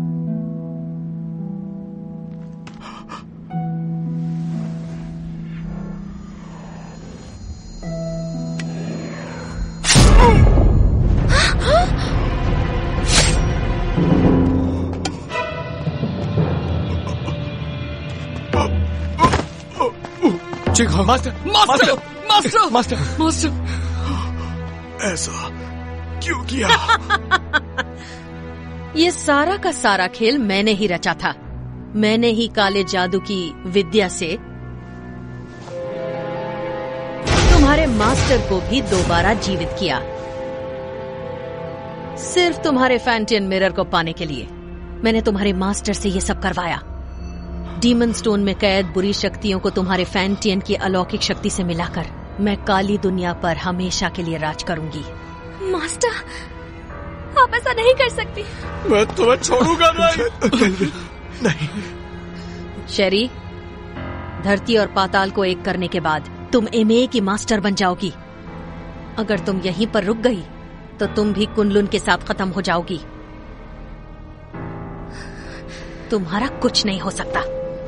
Jinghong, master, master, master, master, master. ऐसा क्यों किया? ये सारा का सारा खेल मैंने ही रचा था। मैंने ही काले जादू की विद्या से तुम्हारे मास्टर को भी दोबारा जीवित किया, सिर्फ तुम्हारे फैंटियन मिरर को पाने के लिए। मैंने तुम्हारे मास्टर से ये सब करवाया। डीमन स्टोन में कैद बुरी शक्तियों को तुम्हारे फैंटियन की अलौकिक शक्ति से मिलाकर मैं काली दुनिया पर हमेशा के लिए राज करूंगी। मास्टर, आप ऐसा नहीं कर सकती। मैं तुम्हें छोड़ूंगा नहीं। नहीं। शेरी, धरती और पाताल को एक करने के बाद तुम एमए की मास्टर बन जाओगी। अगर तुम यहीं पर रुक गई तो तुम भी कुनलुन के साथ खत्म हो जाओगी। तुम्हारा कुछ नहीं हो सकता।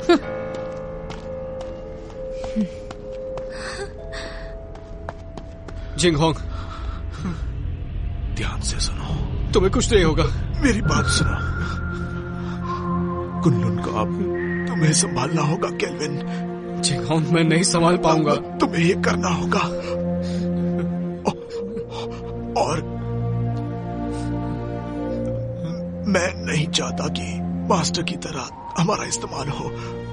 जिंगहोंग, ध्यान से सुनो, तुम्हें कुछ नहीं होगा। मेरी बात सुनो। कुनलुन को अब तुम्हें संभालना होगा केल्विन। जिंगहोंग, मैं नहीं संभाल पाऊंगा। तुम्हें ये करना होगा। और मैं नहीं चाहता कि मास्टर की तरह हमारा इस्तेमाल हो।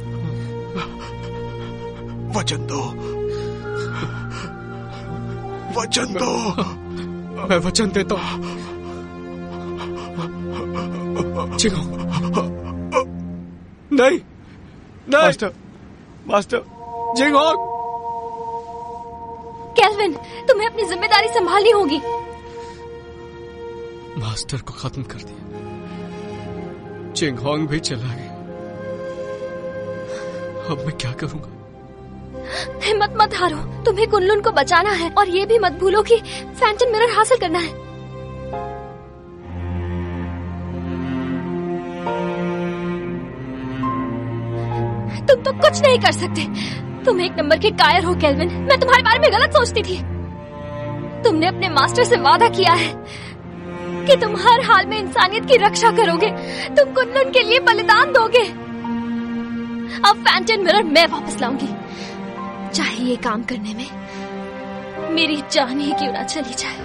वचन दो, वचन दो। मैं वचन देता हूं। नहीं, मास्टर, मास्टर, जिंगहोंग। केल्विन, तुम्हें अपनी जिम्मेदारी संभालनी होगी। मास्टर को खत्म कर दिया, जिंगहोंग भी चला गया। अब मैं क्या करूंगा? हिम्मत मत हारो, तुम्हें कुनलुन को बचाना है और ये भी मत भूलो कि फैंटम मिरर हासिल करना है। तुम तो कुछ नहीं कर सकते। तुम एक नंबर के कायर हो केल्विन। मैं तुम्हारे बारे में गलत सोचती थी। तुमने अपने मास्टर से वादा किया है कि तुम हर हाल में इंसानियत की रक्षा करोगे। तुम कुनलुन के लिए बलिदान दोगे। अब फैंटम मिरर मैं वापस लाऊंगी, चाहे ये काम करने में मेरी जान ही क्यों ना चली जाए।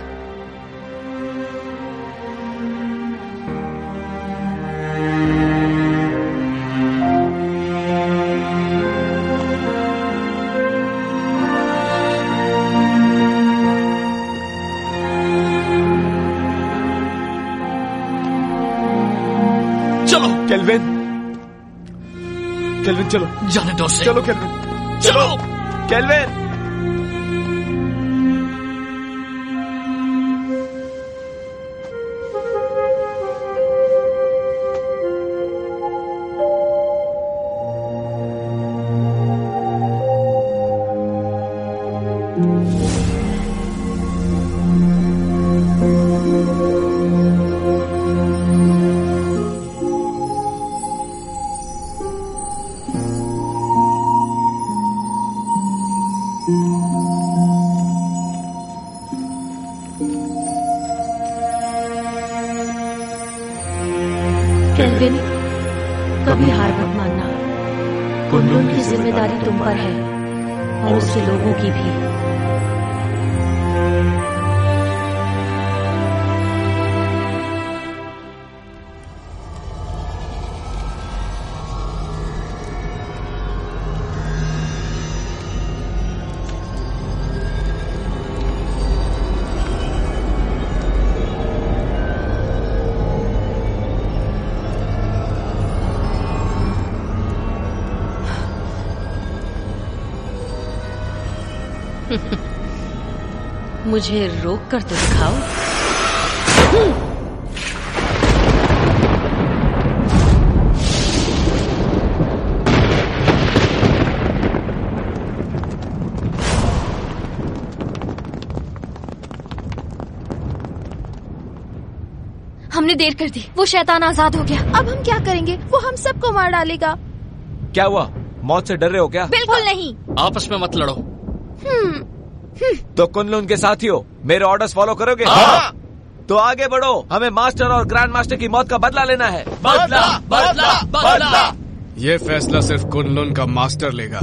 चलो केल्विन, केल्विन चलो, जाने दो उसे। चलो केल्विन, चलो केल्विन। केल्विन, कभी हार मत मानना। कुनलुन की जिम्मेदारी तुम पर है और उसके लोगों की भी। मुझे रोक कर तो दिखाओ। हमने देर कर दी, वो शैतान आजाद हो गया। अब हम क्या करेंगे? वो हम सबको मार डालेगा। क्या हुआ, मौत से डर रहे हो क्या? बिल्कुल नहीं। आपस में मत लड़ो। तो कुनलुन के साथियों, मेरे ऑर्डर्स फॉलो करोगे? हाँ। तो आगे बढ़ो, हमें मास्टर और ग्रैंड मास्टर की मौत का बदला लेना है। बदला, बदला, बदला। ये फैसला सिर्फ कुनलुन का मास्टर लेगा।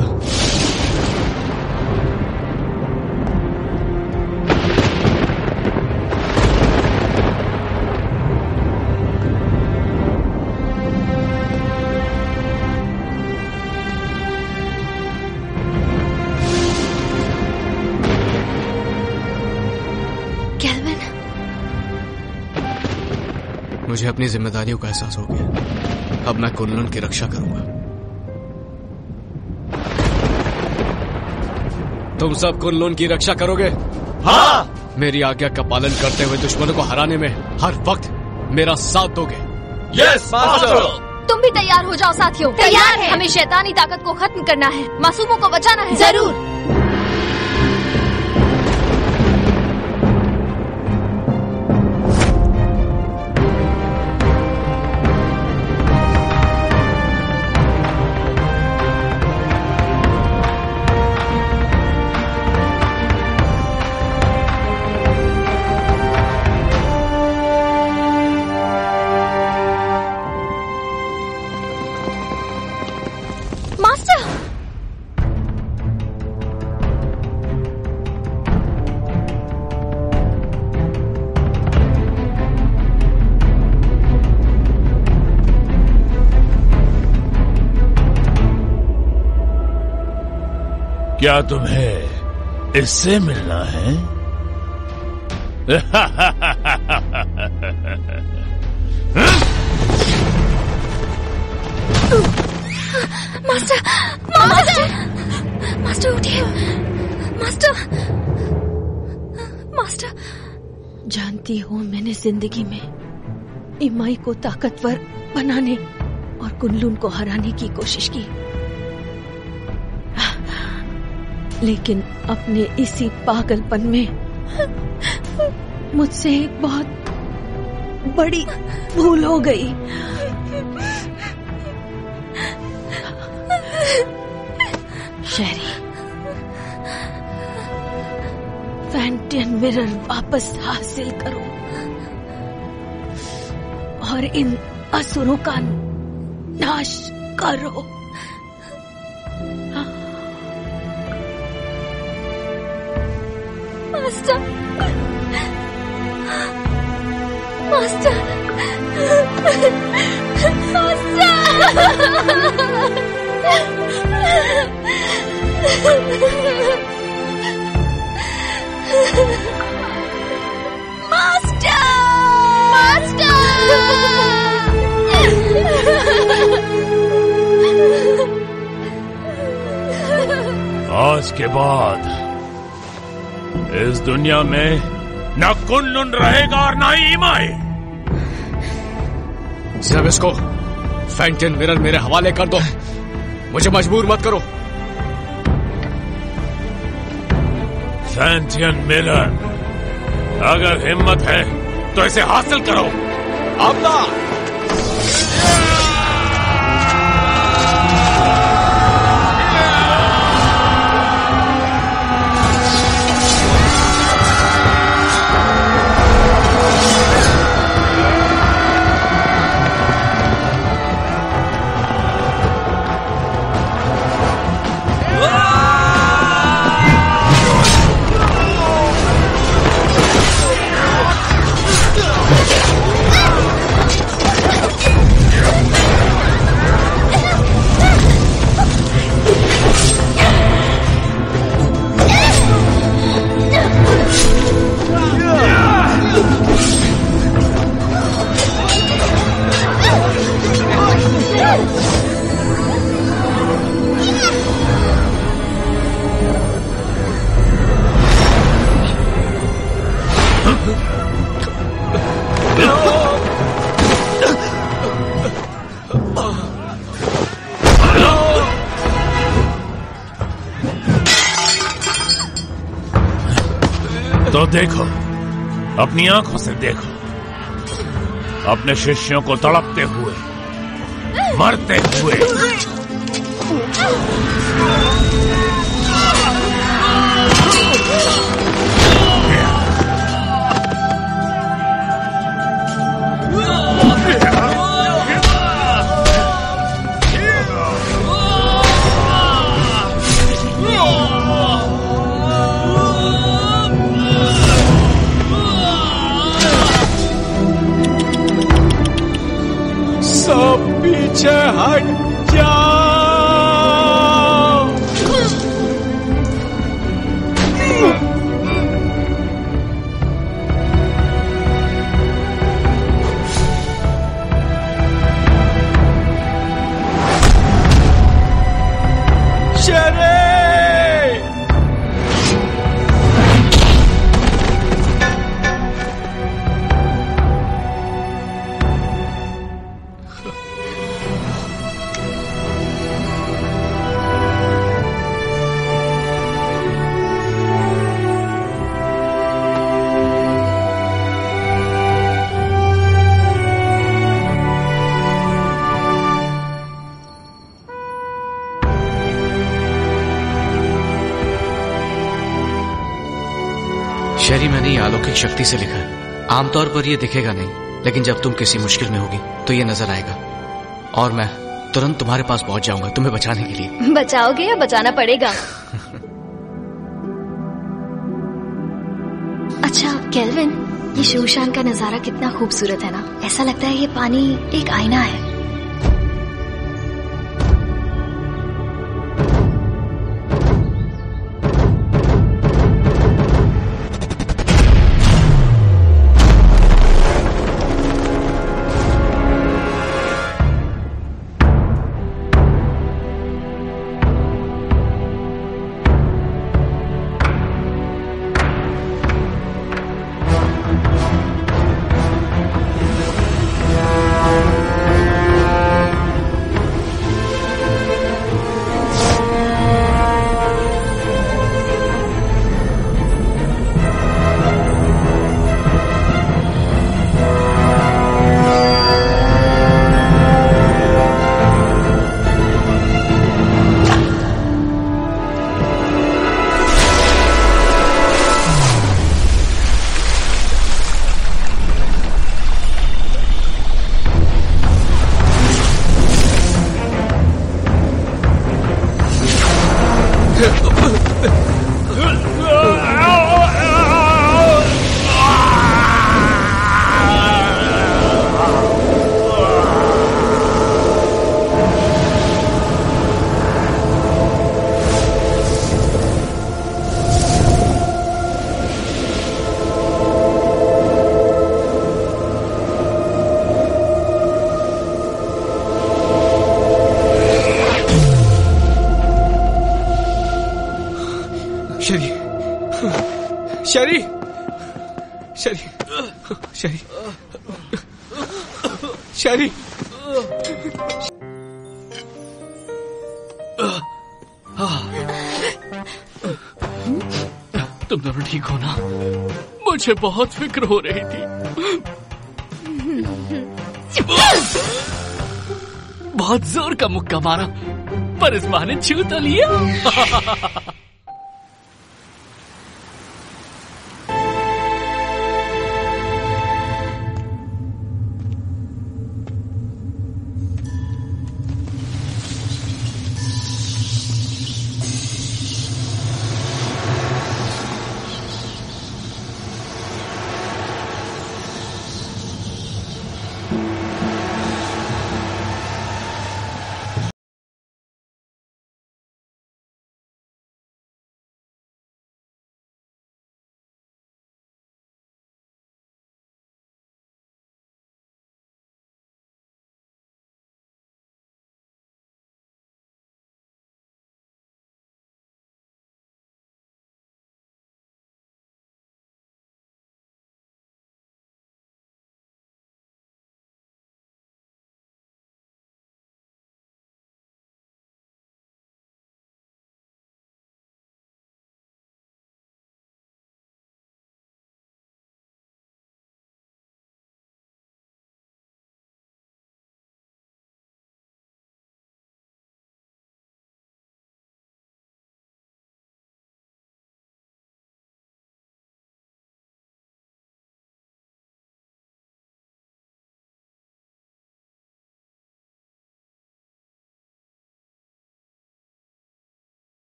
मुझे अपनी जिम्मेदारियों का एहसास हो गया। अब मैं कुनलुन की रक्षा करूंगा। तुम सब कुनलुन की रक्षा करोगे? हाँ। मेरी आज्ञा का पालन करते हुए दुश्मनों को हराने में हर वक्त मेरा साथ दोगे? Yes master. तुम भी तैयार हो जाओ साथियों। तैयार है। हमें शैतानी ताकत को खत्म करना है, मासूमों को बचाना है। जरूर। क्या तुम्हें इससे मिलना है? मास्टर, मास्टर, मास्टर उठिए, मास्टर, मास्टर। जानती हो, मैंने जिंदगी में इमाई को ताकतवर बनाने और कुनलुन को हराने की कोशिश की, लेकिन अपने इसी पागलपन में मुझसे एक बहुत बड़ी भूल हो गई। शेरी, फैंटियन मिरर वापस हासिल करो और इन असुरों का नाश करो। मास्टर, मास्टर, आज के बाद इस दुनिया में न कुनलुन रहेगा और न ही इमाई। सब इसको फैंटियन मिरर मेरे हवाले कर दो, मुझे मजबूर मत करो। फैंटियन मिरर, अगर हिम्मत है तो इसे हासिल करो। आमना! तो देखो, अपनी आंखों से देखो, अपने शिष्यों को तड़पते हुए, मरते हुए। सब पीछे हट जाओ। शेरे! शेरी, मैंने ये अलौकिक शक्ति से लिखा है। आमतौर पर ये दिखेगा नहीं, लेकिन जब तुम किसी मुश्किल में होगी तो ये नजर आएगा और मैं तुरंत तुम्हारे पास पहुंच जाऊंगा तुम्हें बचाने के लिए। बचाओगे या बचाना पड़ेगा? अच्छा केल्विन, ये शूशान का नजारा कितना खूबसूरत है ना। ऐसा लगता है ये पानी एक आईना है। शरी, शरी, शरी, शरी। तुम दोनों ठीक हो ना? मुझे बहुत फिक्र हो रही थी। बहुत जोर का मुक्का मारा, पर इस बहाने छू तो लिया।